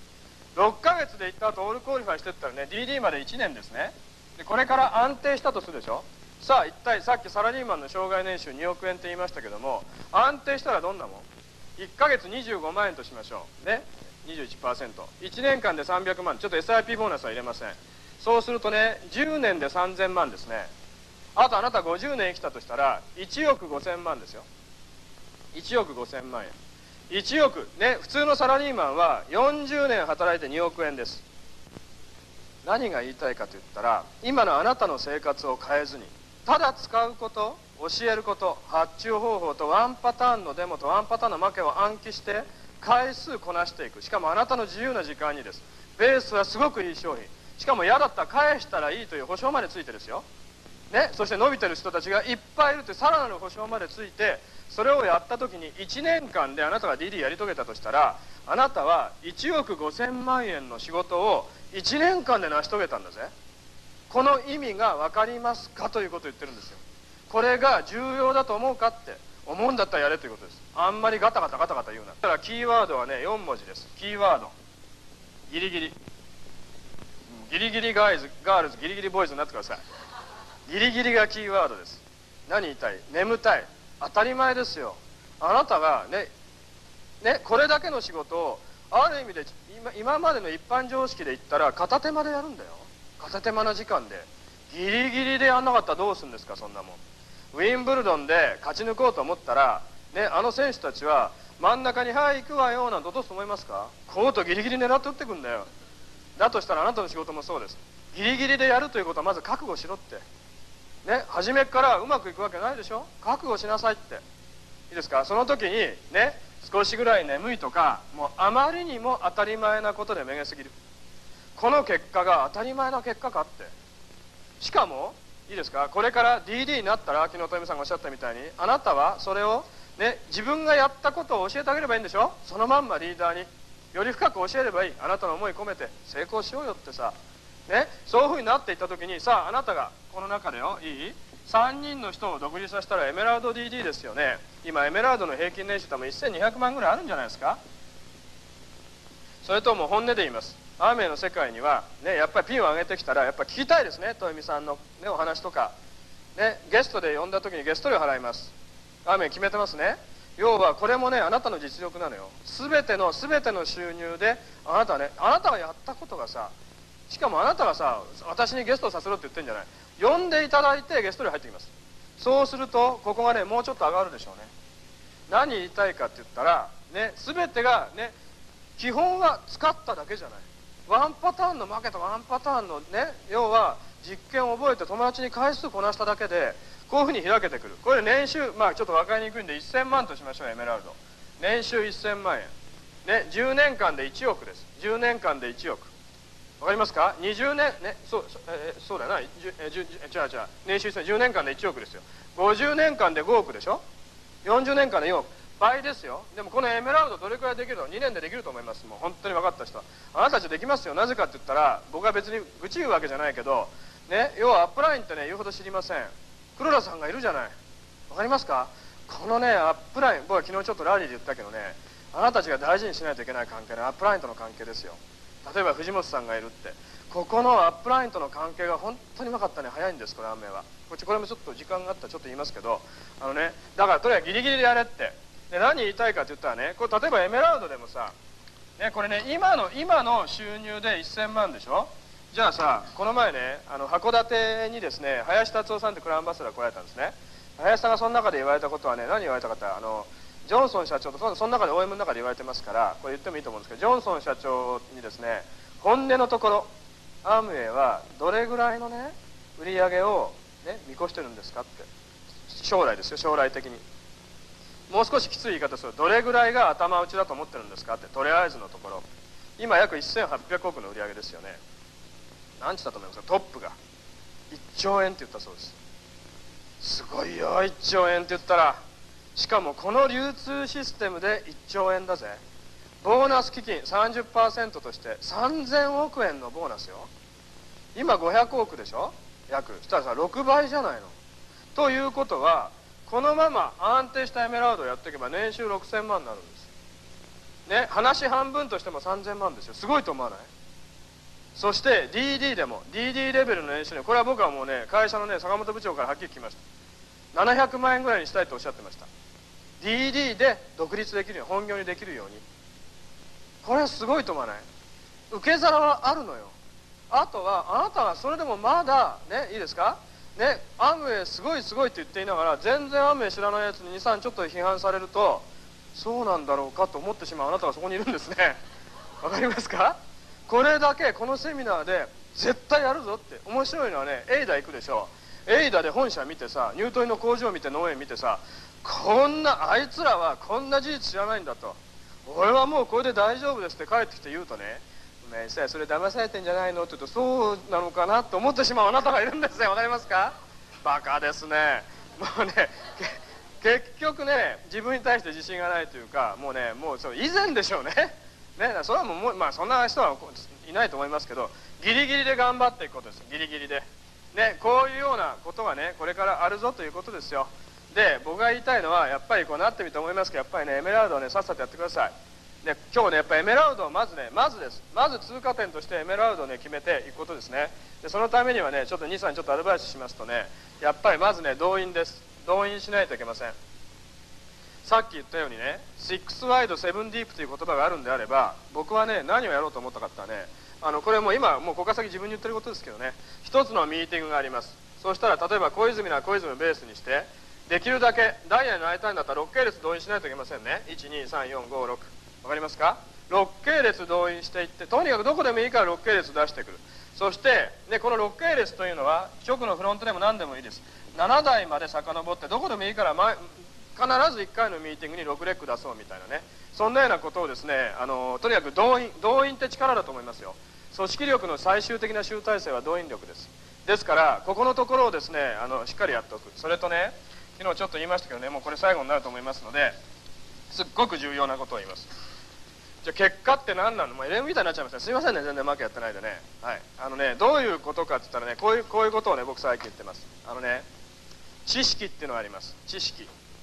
。6ヶ月でいった後オールクオリファイしていったらね DD まで1年ですね。でこれから安定したとするでしょ。さあ一体さっきサラリーマンの生涯年収2億円って言いましたけども、安定したらどんなもん。1ヶ月25万円としましょうね、21%、1年間で300万、ちょっと SIP ボーナスは入れません。そうするとね10年で3000万ですね。あとあなた50年生きたとしたら1億5000万ですよ。1億5000万円、1億ね、普通のサラリーマンは40年働いて2億円です。何が言いたいかと言ったら、今のあなたの生活を変えずにただ使うこと、教えること、発注方法とワンパターンのデモとワンパターンの負けを暗記して回数こなしていく。しかもあなたの自由な時間にです。ベースはすごくいい商品、しかも嫌だったら返したらいいという保証までついてですよ、ね、そして伸びてる人たちがいっぱいいるというさらなる保証までついて、それをやった時に1年間であなたが DD やり遂げたとしたら、あなたは1億5000万円の仕事を1年間で成し遂げたんだぜ。この意味が分かりますかということを言ってるんですよ。これが重要だと思うかって思うんだったらやれということです。あんまりガタガタガタガタ言うな。だからキーワードはね4文字です。キーワードギリギリ、ギリギリガールズギリギリボーイズになってください。ギリギリがキーワードです。何言いたい？眠たい。当たり前ですよ。あなたがねこれだけの仕事をある意味で今までの一般常識で言ったら片手間でやるんだよ。片手間の時間でギリギリでやんなかったらどうするんですか。そんなもんウィンブルドンで勝ち抜こうと思ったらね、あの選手たちは真ん中に「はい行くわよ」なんて落とすと思いますか？コートギリギリ狙って打ってくんだよ。だとしたらあなたの仕事もそうです。ギリギリでやるということはまず覚悟しろってね、初めからうまくいくわけないでしょ。覚悟しなさいっていですか。その時にね、少しぐらい眠いとか、もうあまりにも当たり前なことでめげすぎる。この結果が当たり前な結果かって。しかもいいですか、これから DD になったら、昨日豊美さんがおっしゃったみたいに、あなたはそれをね、自分がやったことを教えてあげればいいんでしょ。そのまんまリーダーにより深く教えればいい。あなたの思い込めて成功しようよってさ、ね、そういうふうになっていった時に、さああなたがこの中でよ、いい3人の人を独立させたらエメラルド DD ですよね。今エメラルドの平均年収多分1200万ぐらいあるんじゃないですか。それとも本音で言います。アーメイの世界には、ね、やっぱりピンを上げてきたらやっぱり聞きたいですね。豊美さんの、ね、お話とか、ね、ゲストで呼んだ時にゲスト料払います。アーメイ決めてますね。要はこれもね、あなたの実力なのよ。全ての収入であなたね、あなたがやったことがさ、しかもあなたがさ、私にゲストをさせろって言ってるんじゃない。呼んでいただいてゲスト料入ってきます。そうするとここがね、もうちょっと上がるでしょうね。何言いたいかって言ったらね、全てがね、基本は使っただけじゃない。ワンパターンの負けとワンパターンのね、要は実験を覚えて友達に回数こなしただけでこういうふうに開けてくる。これ年収、まあちょっと分かりにくいんで1000万としましょう。エメラルド年収1000万円ね、10年間で1億です。10年間で1億、わかりますか。20年ね、そうだな、年収10年間で1億ですよ。50年間で5億でしょ。40年間で4億、倍ですよ。でもこのエメラルドどれくらいできるの。2年でできると思います。もう本当に分かった人は。あなたたちできますよ。なぜかって言ったら、僕は別に愚痴言うわけじゃないけどね、要はアップラインってね、言うほど知りません。黒田さんがいるじゃない。わかりますか。このね、アップライン、僕は昨日ちょっとラリーで言ったけどね、あなたたちが大事にしないといけない関係のアップラインとの関係ですよ。例えば藤本さんがいるって、ここのアップラインとの関係が本当にうまかったね。早いんです、これ、アーメイは。これもちょっと時間があったらちょっと言いますけど、だからとりあえずギリギリでやれって。で、何言いたいかって言ったらね、これ例えばエメラルドでもさ、ね、これね、今の収入で1000万でしょ。じゃあさ、この前ね、函館にですね、林達夫さんってクラウンバスラー来られたんですね。林さんがその中で言われたことはね、何言われたかって、ジョンソン社長とその中で OM の中で言われてますから、これ言ってもいいと思うんですけど、ジョンソン社長にですね、本音のところ、アームウェイはどれぐらいのね、売り上げを、ね、見越してるんですかって。将来ですよ、将来的に。もう少しきつい言い方すると、どれぐらいが頭打ちだと思ってるんですかって。とりあえずのところ、今約1800億の売り上げですよね。何て言ったと思いますか。トップが1兆円って言ったそうです。すごいよ、1兆円って言ったら。しかもこの流通システムで1兆円だぜ。ボーナス基金 30% として3000億円のボーナスよ。今500億でしょ、約。そしたらさ、6倍じゃないの。ということは、このまま安定したエメラルドをやっていけば年収6000万になるんですね。話半分としても3000万ですよ。すごいと思わない。そして DD でも DD レベルの年収ね、これは僕はもうね、会社のね、坂本部長からはっきり聞きました。700万円ぐらいにしたいとおっしゃってました。 DD で独立できるように、本業にできるように。これはすごいと思わない。受け皿はあるのよ。あとはあなたがそれでもまだね、いいですかね、アムウェイすごいすごいって言っていながら、全然アムウェイ知らないやつに 2,3 ちょっと批判されると、そうなんだろうかと思ってしまうあなたがそこにいるんですね。わかりますか。これだけこのセミナーで絶対やるぞって。面白いのはね、エイダ行くでしょ。エイダで本社見てさ、ニュートリの工場見て、農園見てさ、こんな、あいつらはこんな事実知らないんだと。俺はもうこれで大丈夫ですって帰ってきて言うとね、お前さ、それ騙されてんじゃないのって言うと、そうなのかなと思ってしまうあなたがいるんですよ。わかりますか。バカですね。もうね、結局ね、自分に対して自信がないというか、もうそう以前でしょうね。ね、それはもう、まあそんな人はいないと思いますけど、ギリギリで頑張っていくことです。ギリギリでね、こういうようなことがね、これからあるぞということですよ。で、僕が言いたいのは、やっぱりこうなってみて思いますけど、やっぱりね、エメラルドをね、さっさとやってください。で、今日ね、やっぱりエメラルドをまずです。まず通過点としてエメラルドをね、決めていくことですね。で、そのためにはね、ちょっと2、3ちょっとアドバイスしますとね、やっぱりまずね、動員です。動員しないといけません。さっき言ったようにね、6ワイド7ディープという言葉があるんであれば、僕はね、何をやろうと思ったかってね、これもう今もうここから先自分に言ってることですけどね、一つのミーティングがあります。そうしたら例えば小泉なら小泉ベースにして、できるだけダイヤになりたいんだったら6系列動員しないといけませんね。1234566、わかりますか。6系列動員していって、とにかくどこでもいいから6系列出してくる。そして、ね、この6系列というのは直のフロントでも何でもいいです。7台まで遡ってどこでもいいから必ず1回のミーティングに6レック出そうみたいなね、そんなようなことをですね、とにかく動員って力だと思いますよ。組織力の最終的な集大成は動員力です。ですからここのところをですねしっかりやっておく。それとね、昨日ちょっと言いましたけどね、もうこれ最後になると思いますので、すっごく重要なことを言います。じゃあ結果って何なの？もう LM みたいになっちゃいました。すいませんね、全然うまくやってないでね。はい、どういうことかって言ったらね、こういうことをね僕最近言ってます。知識っていうのがあります。知識。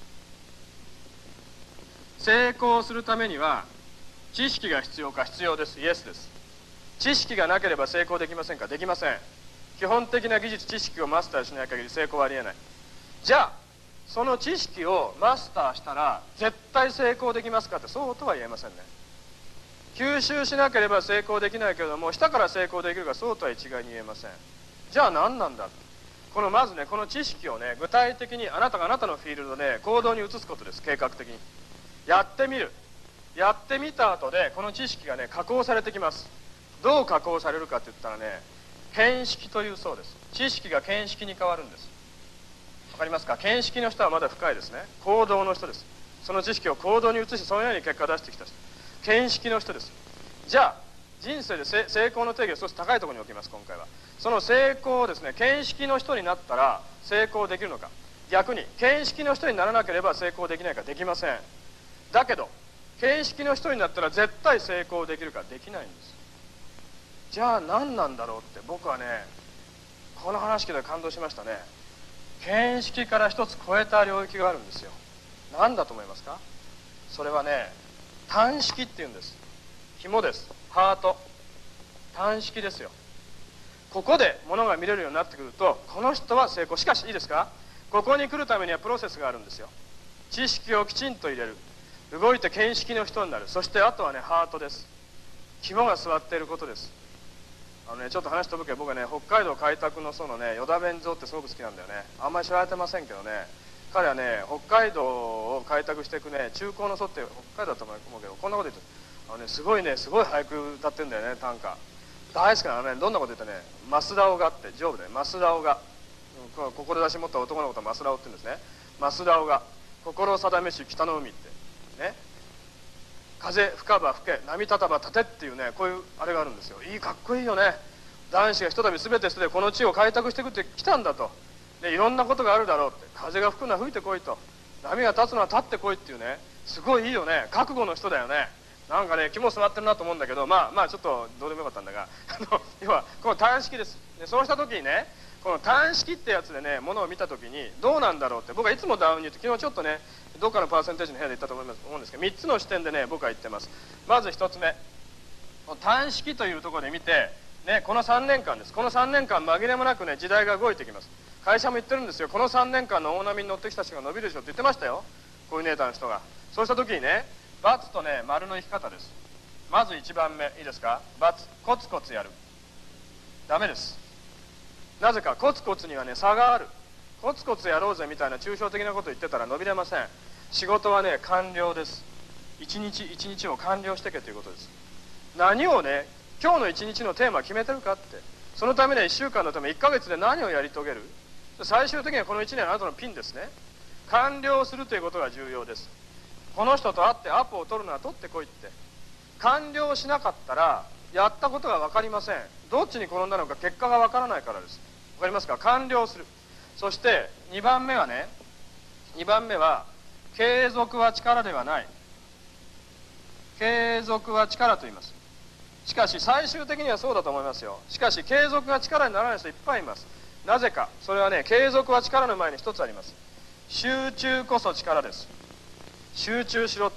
成功するためには知識が必要か？必要です。イエスです。知識がなければ成功できませんか？できません。基本的な技術知識をマスターしない限り成功はありえない。じゃあその知識をマスターしたら絶対成功できますかって、そうとは言えませんね。吸収しなければ成功できないけれども、したから成功できるか、そうとは一概に言えません。じゃあ何なんだ。まずね、この知識をね具体的にあなたがあなたのフィールドで行動に移すことです。計画的にやってみる。やってみた後でこの知識がね加工されてきます。どう加工されるかって言ったらね、見識というそうです。知識が見識に変わるんです。わかりますか？見識の人はまだ深いですね。行動の人です。その知識を行動に移し、そのように結果を出してきた人、見識の人です。じゃあ人生で成功の定義を少し高いところに置きます。今回はその成功をですね、見識の人になったら成功できるのか、逆に見識の人にならなければ成功できないか？できません。だけど見識の人になったら絶対成功できるか？できないんです。じゃあ何なんだろうって、僕はねこの話聞いて感動しましたね。見識から一つ超えた領域があるんですよ。何だと思いますか？それはね、単式っていうんです。紐です。ハート。単式ですよ。ここで物が見れるようになってくると、この人は成功。しかしいいですか、ここに来るためにはプロセスがあるんですよ。知識をきちんと入れる。動いて見識の人になる。そしてあとはね、ハートです。肝が座っていることです。ちょっと話飛ぶけど、僕はね北海道開拓のそのね依田弁蔵ってすごく好きなんだよね。あんまり知られてませんけどね、彼はね北海道を開拓していくね中高の祖って北海道だと思うけど、こんなこと言ってすごい俳句歌ってるんだよね。短歌大好きなのね。どんなこと言ってね、増田尾がって丈夫で、増田尾が志持った男のことは増田尾って言うんですね。増田尾が心を定めし北の海ってね、風吹かば吹け波立たば立てっていうね、こういうあれがあるんですよ。いい、かっこいいよね。男子がひとたび全て捨ててこの地を開拓してくってきたんだと。でいろんなことがあるだろうって、風が吹くのは吹いてこいと、波が立つのは立ってこいっていうね、すごいいいよね。覚悟の人だよね。なんかね肝据わってるなと思うんだけど、まあちょっとどうでもよかったんだが要はこの単式です。でそうした時にね、この単式ってやつでねものを見た時にどうなんだろうって、僕はいつもダウンに言って、昨日ちょっとねどっかのパーセンテージの部屋で言ったと思うんですけど、3つの視点でね僕は言ってます。まず1つ目、単式というところで見て、ね、この3年間です。この3年間紛れもなくね時代が動いてきます。会社も言ってるんですよ。この3年間の大波に乗ってきた人が伸びるでしょって言ってましたよ、コーディネーターの人が。そうした時にね、×とね丸の生き方です。まず1番目いいですか、×、コツコツやる。ダメです。なぜかコツコツにはね差がある。コツコツやろうぜみたいな抽象的なこと言ってたら伸びれません。仕事はね完了です。一日一日を完了してけということです。何をね今日の一日のテーマ決めてるかって、そのためには1週間のため1ヶ月で何をやり遂げる。最終的にはこの1年あなたのピンですね。完了するということが重要です。この人と会ってアポを取るのは取ってこいって、完了しなかったらやったことが分かりません。どっちに転んだのか結果が分からないからです。分かりますか？完了する。そして2番目はね、2番目は継続は力ではない。継続は力と言います。しかし最終的にはそうだと思いますよ。しかし継続が力にならない人いっぱいいます。なぜか。それはね、継続は力の前に一つあります。集中こそ力です。集中しろって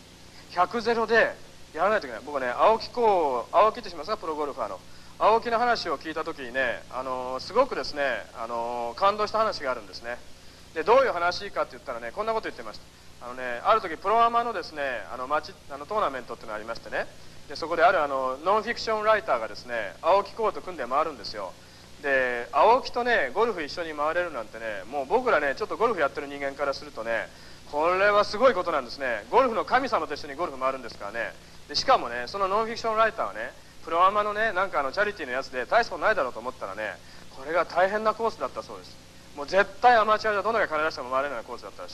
。100ゼロでやらないといけない。僕はね青木って知りますか？プロゴルファーの青木の話を聞いた時にね、すごくですね、感動した話があるんですね。でどういう話かって言ったらね、こんなこと言ってました。ある時プロアマのですねトーナメントっていうのがありましてね、でそこであるノンフィクションライターがですね青木コート組んで回るんですよ。で青木とねゴルフ一緒に回れるなんてね、もう僕らねちょっとゴルフやってる人間からするとね、これはすごいことなんですね。ゴルフの神様と一緒にゴルフ回るんですからね。でしかもねそのノンフィクションライターはねプロアマのねなんかチャリティーのやつで大したことないだろうと思ったらね、これが大変なコースだったそうです。もう絶対アマチュアじゃどんだけ金出しても回れないコースだったらしい。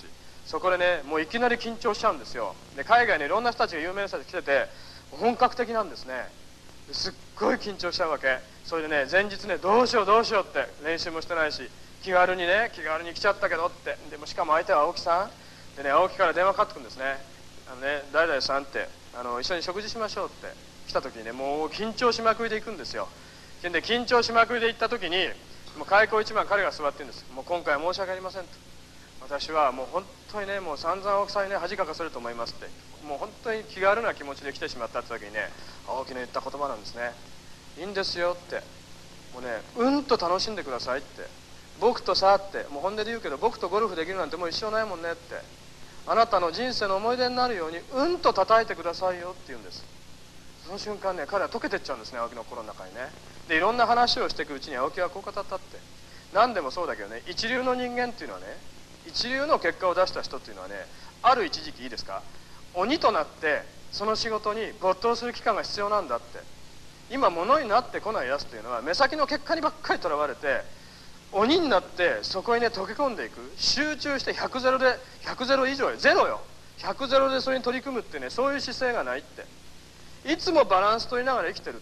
そこでねもういきなり緊張しちゃうんですよ。で海外にいろんな人たちが有名な人たち来てて本格的なんですね。すっごい緊張しちゃうわけ。それでね前日ねどうしようどうしようって練習もしてないし気軽に来ちゃったけどって。でもしかも相手は青木さんでね、青木から電話かかってくるんですね。誰々さんって一緒に食事しましょうって来た時にねもう緊張しまくりで行くんですよ。で緊張しまくりで行った時にもう開口一番彼が座ってるんです。もう今回は申し訳ありませんと。私はもう本当にねもう散々青木さんにね恥かかせると思いますって、もう本当に気軽な気持ちで来てしまったって時にね青木の言った言葉なんですね。いいんですよって、もうねうんと楽しんでくださいって、僕とさってもう本音で言うけど僕とゴルフできるなんてもう一生ないもんねって、あなたの人生の思い出になるようにうんと叩いてくださいよって言うんです。その瞬間ね彼は溶けてっちゃうんですね、青木の心の中にね。でいろんな話をしていくうちに青木はこう語ったって、何でもそうだけどね一流の人間っていうのはね、一流の結果を出した人っていうのはね、ある一時期いいですか、鬼となってその仕事に没頭する期間が必要なんだって。今物になってこないやつというのは目先の結果にばっかりとらわれて鬼になってそこにね溶け込んでいく、集中して100ゼロで100ゼロ以上よ、ゼロよ100ゼロでそれに取り組むってね、そういう姿勢がないって、いつもバランス取りながら生きてるって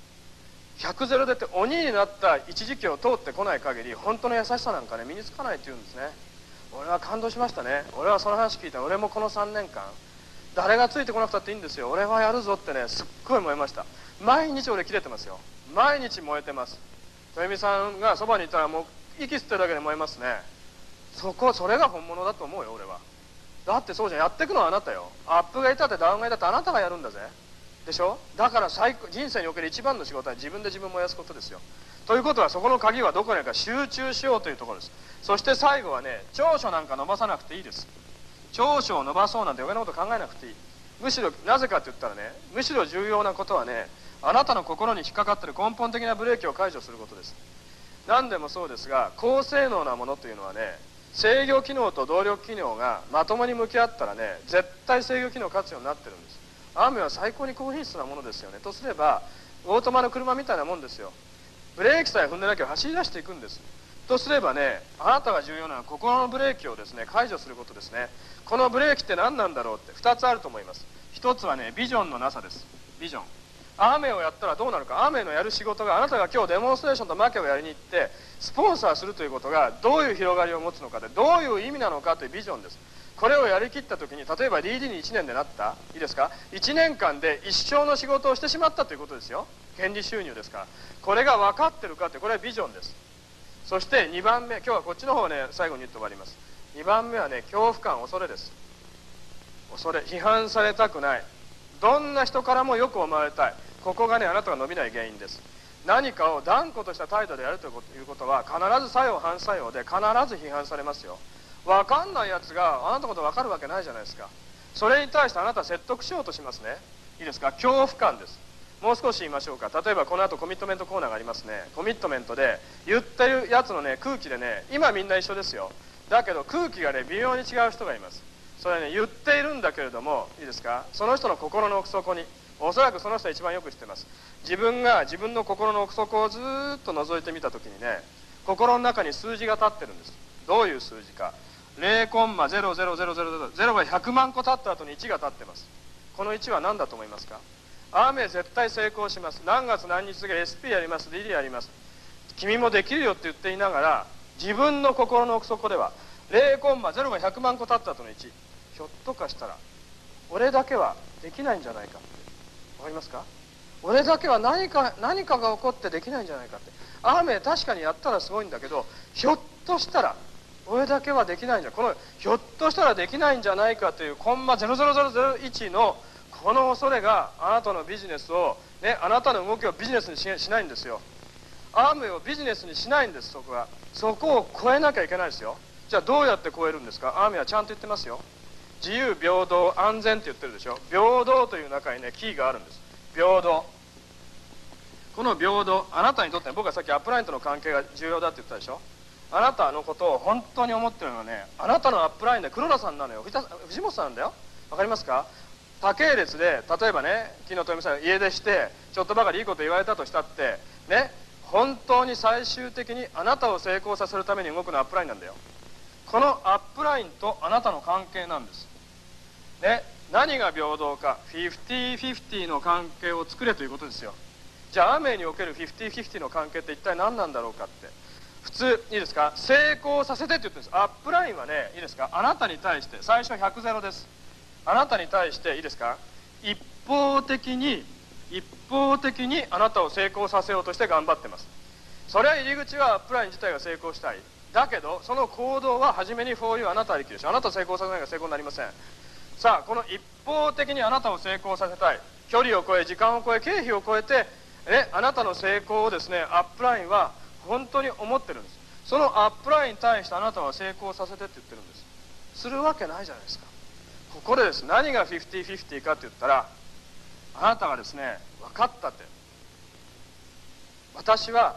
、100ゼロでって鬼になった一時期を通ってこない限り本当の優しさなんかね身につかないって言うんですね。俺は感動しましたね。俺はその話聞いたら俺もこの3年間誰がついてこなくたっていいんですよ、俺はやるぞってねすっごい燃えました。毎日俺切れてますよ、毎日燃えてます。豊美さんがそばにいたらもう息吸ってるだけで燃えますね。それが本物だと思うよ俺は。だってそうじゃん、やっていくのはあなたよ。アップがいたってダウンがいたってあなたがやるんだぜ。でしょ。だから人生における一番の仕事は自分で自分を燃やすことですよ。ということはそこの鍵はどこにあるか、集中しようというところです。そして最後はね、長所なんか伸ばさなくていいです。長所を伸ばそうなんて余計なこと考えなくていい。むしろなぜかって言ったらね、むしろ重要なことはね、あなたの心に引っかかっている根本的なブレーキを解除することです。何でもそうですが、高性能なものというのはね、制御機能と動力機能がまともに向き合ったらね、絶対制御機能活用になってるんです。雨は最高に高品質なものですよね。とすればオートマの車みたいなもんですよ。ブレーキさえ踏んでなきゃ走り出していくんです。とすればね、あなたが重要なのは心のブレーキをですね解除することですね。このブレーキって何なんだろうって2つあると思います。1つはね、ビジョンのなさです。ビジョン。雨をやったらどうなるか、雨のやる仕事が、あなたが今日デモンストレーションとマケをやりに行ってスポンサーするということがどういう広がりを持つのかで、どういう意味なのかというビジョンです。これをやりきった時に、例えば DD に1年でなった、いいですか、1年間で一生の仕事をしてしまったということですよ。権利収入ですから、これが分かってるかって、これはビジョンです。そして2番目、今日はこっちの方をね最後に言って終わります。2番目はね、恐怖感、恐れです。恐れ、批判されたくない、どんな人からもよく思われたい、ここがねあなたが伸びない原因です。何かを断固とした態度でやるということは必ず作用反作用で必ず批判されますよ。分かんないやつがあなたのこと分かるわけないじゃないですか。それに対してあなたは説得しようとしますね。いいですか、恐怖感です。もう少し言いましょうか。例えばこの後コミットメントコーナーがありますね。コミットメントで言ってるやつのね空気でね、今みんな一緒ですよ。だけど空気がね微妙に違う人がいます。それはね言っているんだけれども、いいですか、その人の心の奥底に、おそらくその人は一番よく知ってます。自分が自分の心の奥底をずーっと覗いてみた時にね、心の中に数字が立ってるんです。どういう数字か、0,00000が100万個立った後に1が立ってます。この1は何だと思いますか。雨絶対成功します、何月何日が SP やります、DD やります、君もできるよって言っていながら、自分の心の奥底では0,0が100万個立った後の1、ひょっとかしたら俺だけはできないんじゃないかって。わかりますか。俺だけは何かが起こってできないんじゃないかって。雨確かにやったらすごいんだけど、ひょっとしたら俺だけはできないんじゃ、このひょっとしたらできないんじゃないかというコンマ00001のこの恐れがあなたのビジネスをね、あなたの動きをビジネスにしないんですよ。雨をビジネスにしないんです。そこは、そこを超えなきゃいけないですよ。じゃあどうやって超えるんですか。雨はちゃんと言ってますよ。自由平等安全って言ってるでしょ。平等という中にねキーがあるんです。平等、この平等、あなたにとって、僕はさっきアップラインとの関係が重要だって言ったでしょ。あなたのことを本当に思ってるのはね、あなたのアップラインで黒田さんなのよ、藤本さんなんだよ。わかりますか。他系列で例えばね、昨日豊美さん家出してちょっとばかりいいこと言われたとしたってね、本当に最終的にあなたを成功させるために動くのはアップラインなんだよ。 このアップラインとあなたの関係なんです。ね、何が平等か、50-50の関係を作れということですよ。じゃあアーメンにおける50-50の関係って一体何なんだろうかって。普通いいですか、成功させてって言ってるんです。アップラインはね、いいですか、あなたに対して最初100-0です。あなたに対していいですか、一方的にあなたを成功させようとして頑張ってます。それは入り口はアップライン自体が成功したい。だけどその行動は初めにフォーユーあなたありきでしょ。あなたを成功させないが成功になりません。さあこの一方的にあなたを成功させたい、距離を超え時間を超え経費を超えて、あなたの成功をですね、アップラインは本当に思ってるんです。そのアップラインに対してあなたは成功させてって言ってるんです。するわけないじゃないですか。ここでです、何が50-50かって言ったら、あなたがですね、分かったって、私が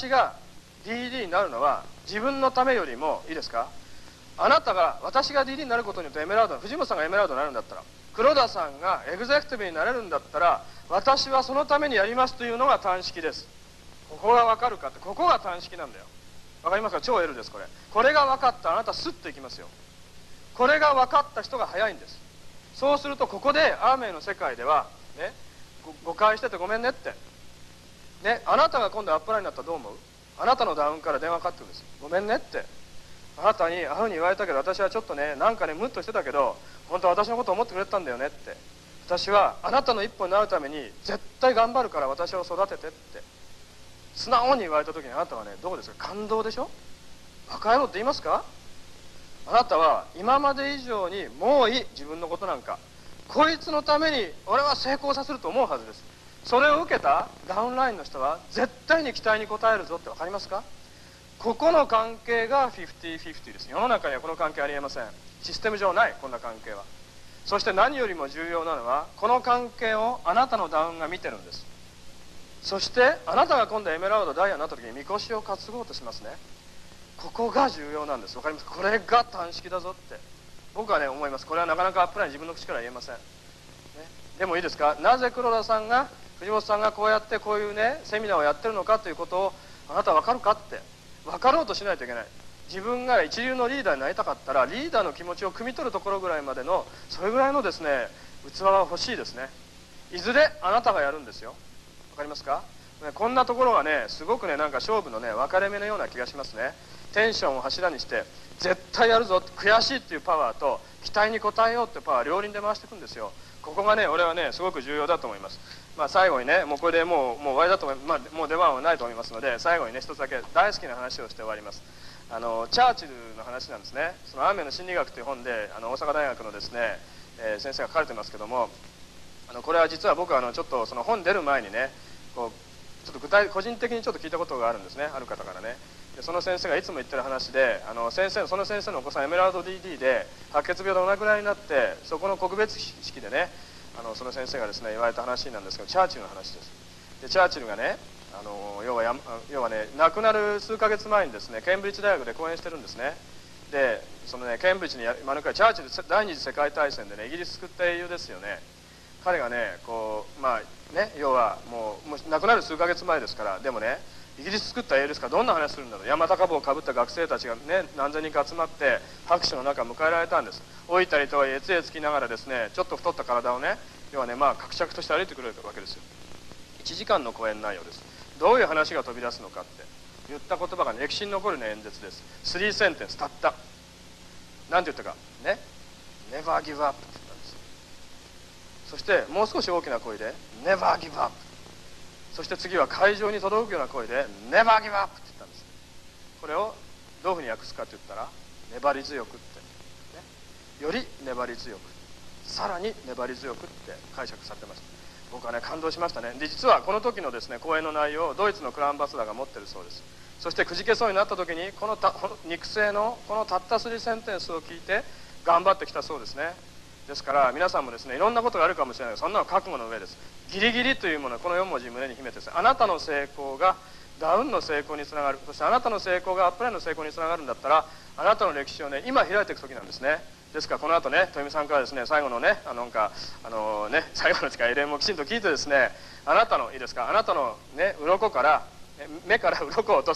DD になるのは自分のためよりも、いいですか、あなたが、私が DD になることによってエメラルド、藤本さんがエメラルドになるんだったら、黒田さんがエグゼクティブになれるんだったら、私はそのためにやりますというのが単式です。ここが分かるかって、ここが単式なんだよ。分かりますか？超 L です。これが分かったあなたスッといきますよ。これが分かった人が早いんです。そうするとここでアーメンの世界ではね、誤解しててごめんねってね、あなたが今度アップラインになったらどう思う？あなたのダウンから電話かかってくるんです。ごめんねって、あなたにああいうふうに言われたけど、私はちょっとね、なんかねムッとしてたけど、本当は私のことを思ってくれてたんだよねって、私はあなたの一歩になるために絶対頑張るから私を育ててって素直に言われた時に、あなたはね、どうですか？感動でしょ？バカ野郎って言いますか？あなたは今まで以上にもういい、自分のことなんか、こいつのために俺は成功させると思うはずです。それを受けたダウンラインの人は絶対に期待に応えるぞって分かりますか？ここの関係が50-50です。世の中にはこの関係ありえません。システム上ない、こんな関係は。そして何よりも重要なのは、この関係をあなたのダウンが見てるんです。そしてあなたが今度エメラルドダイヤになった時にみこしを担ごうとしますね。ここが重要なんです。分かりますか？これが単式だぞって僕はね思います。これはなかなかアップライン自分の口から言えません、ね、でもいいですか、なぜ黒田さんが藤本さんがこうやってこういうねセミナーをやってるのかということをあなたは分かるかって、分かろうとしないといけない。自分が一流のリーダーになりたかったら、リーダーの気持ちを汲み取るところぐらいまでのそれぐらいのですね器は欲しいですね。いずれあなたがやるんですよ。分かりますか？こんなところがねすごくね、なんか勝負のね分かれ目のような気がしますね。テンションを柱にして絶対やるぞ、悔しいっていうパワーと期待に応えようっていうパワー、両輪で回していくんですよ。ここがね俺はねすごく重要だと思います。最後にね、もうこれでもう終わりだと思います。もう出番はないと思いますので、最後にね一つだけ大好きな話をして終わります。チャーチルの話なんですね。その「アーメンの心理学」という本で大阪大学のですね、先生が書かれてますけども、これは実は僕はちょっとその本出る前にね、こうちょっと個人的にちょっと聞いたことがあるんですね、ある方からね。でその先生がいつも言ってる話で、その先生のお子さんエメラルド DD で白血病でお亡くなりになって、そこの告別式でねその先生がですね言われた話なんですけど、チャーチルの話です。でチャーチルがね要はね亡くなる数ヶ月前にですねケンブリッジ大学で講演してるんですね。でそのねケンブリッジに招かれ、チャーチル第二次世界大戦でねイギリス救った英雄ですよね。彼がねこう要はもう亡くなる数ヶ月前ですから、でもねイギリス作った英雄ですから、どんな話するんだろう。山高帽をかぶった学生たちがね何千人か集まって拍手の中迎えられたんです。老いたりとはいえ杖つきながらですね、ちょっと太った体をね、要はね格尺として歩いてくれるわけですよ。1時間の講演内容です。どういう話が飛び出すのかって言った言葉が、ね、歴史に残る、ね、演説です。3センテンスたった。なんて言ったかね、Never give up って言ったんです。そしてもう少し大きな声で Never give up、そして次は会場に届くような声で Never give up って言ったんです。これをどういうふうに訳すかって言ったら、粘り強くって、ね、より粘り強く、さらに粘り強くって解釈されてました。僕はね感動しましたね。で実はこの時のですね講演の内容をドイツのクラウンアンバサダーが持ってるそうです。そしてくじけそうになった時にこの肉声のこのたった3センテンスを聞いて頑張ってきたそうですね。ですから皆さんもですねいろんなことがあるかもしれないけど、そんなの覚悟の上です。ギリギリというものはこの4文字胸に秘めてですね、あなたの成功がダウンの成功につながる、そしてあなたの成功がアップラインの成功につながるんだったら、あなたの歴史をね今開いていく時なんですね。ですからこの後ね豊美さんからですね最後のね最後の誓い礼もきちんと聞いてですね、あなたのいいですか、あなたのね鱗から目から鱗を落とす、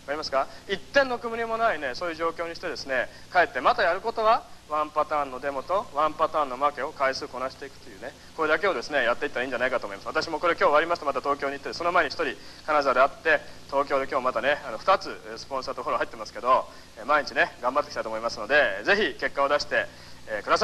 かりますか？一点の曇りもないね、そういう状況にしてですね、帰ってまたやることはワンパターンのデモとワンパターンの負けを回数こなしていくというね、これだけをですねやっていったらいいんじゃないかと思います。私もこれ今日終わりますとまた東京に行って、その前に1人金沢で会って、東京で今日またね2つスポンサーとフォロー入ってますけど、毎日ね頑張っていきたいと思いますので、ぜひ結果を出してください。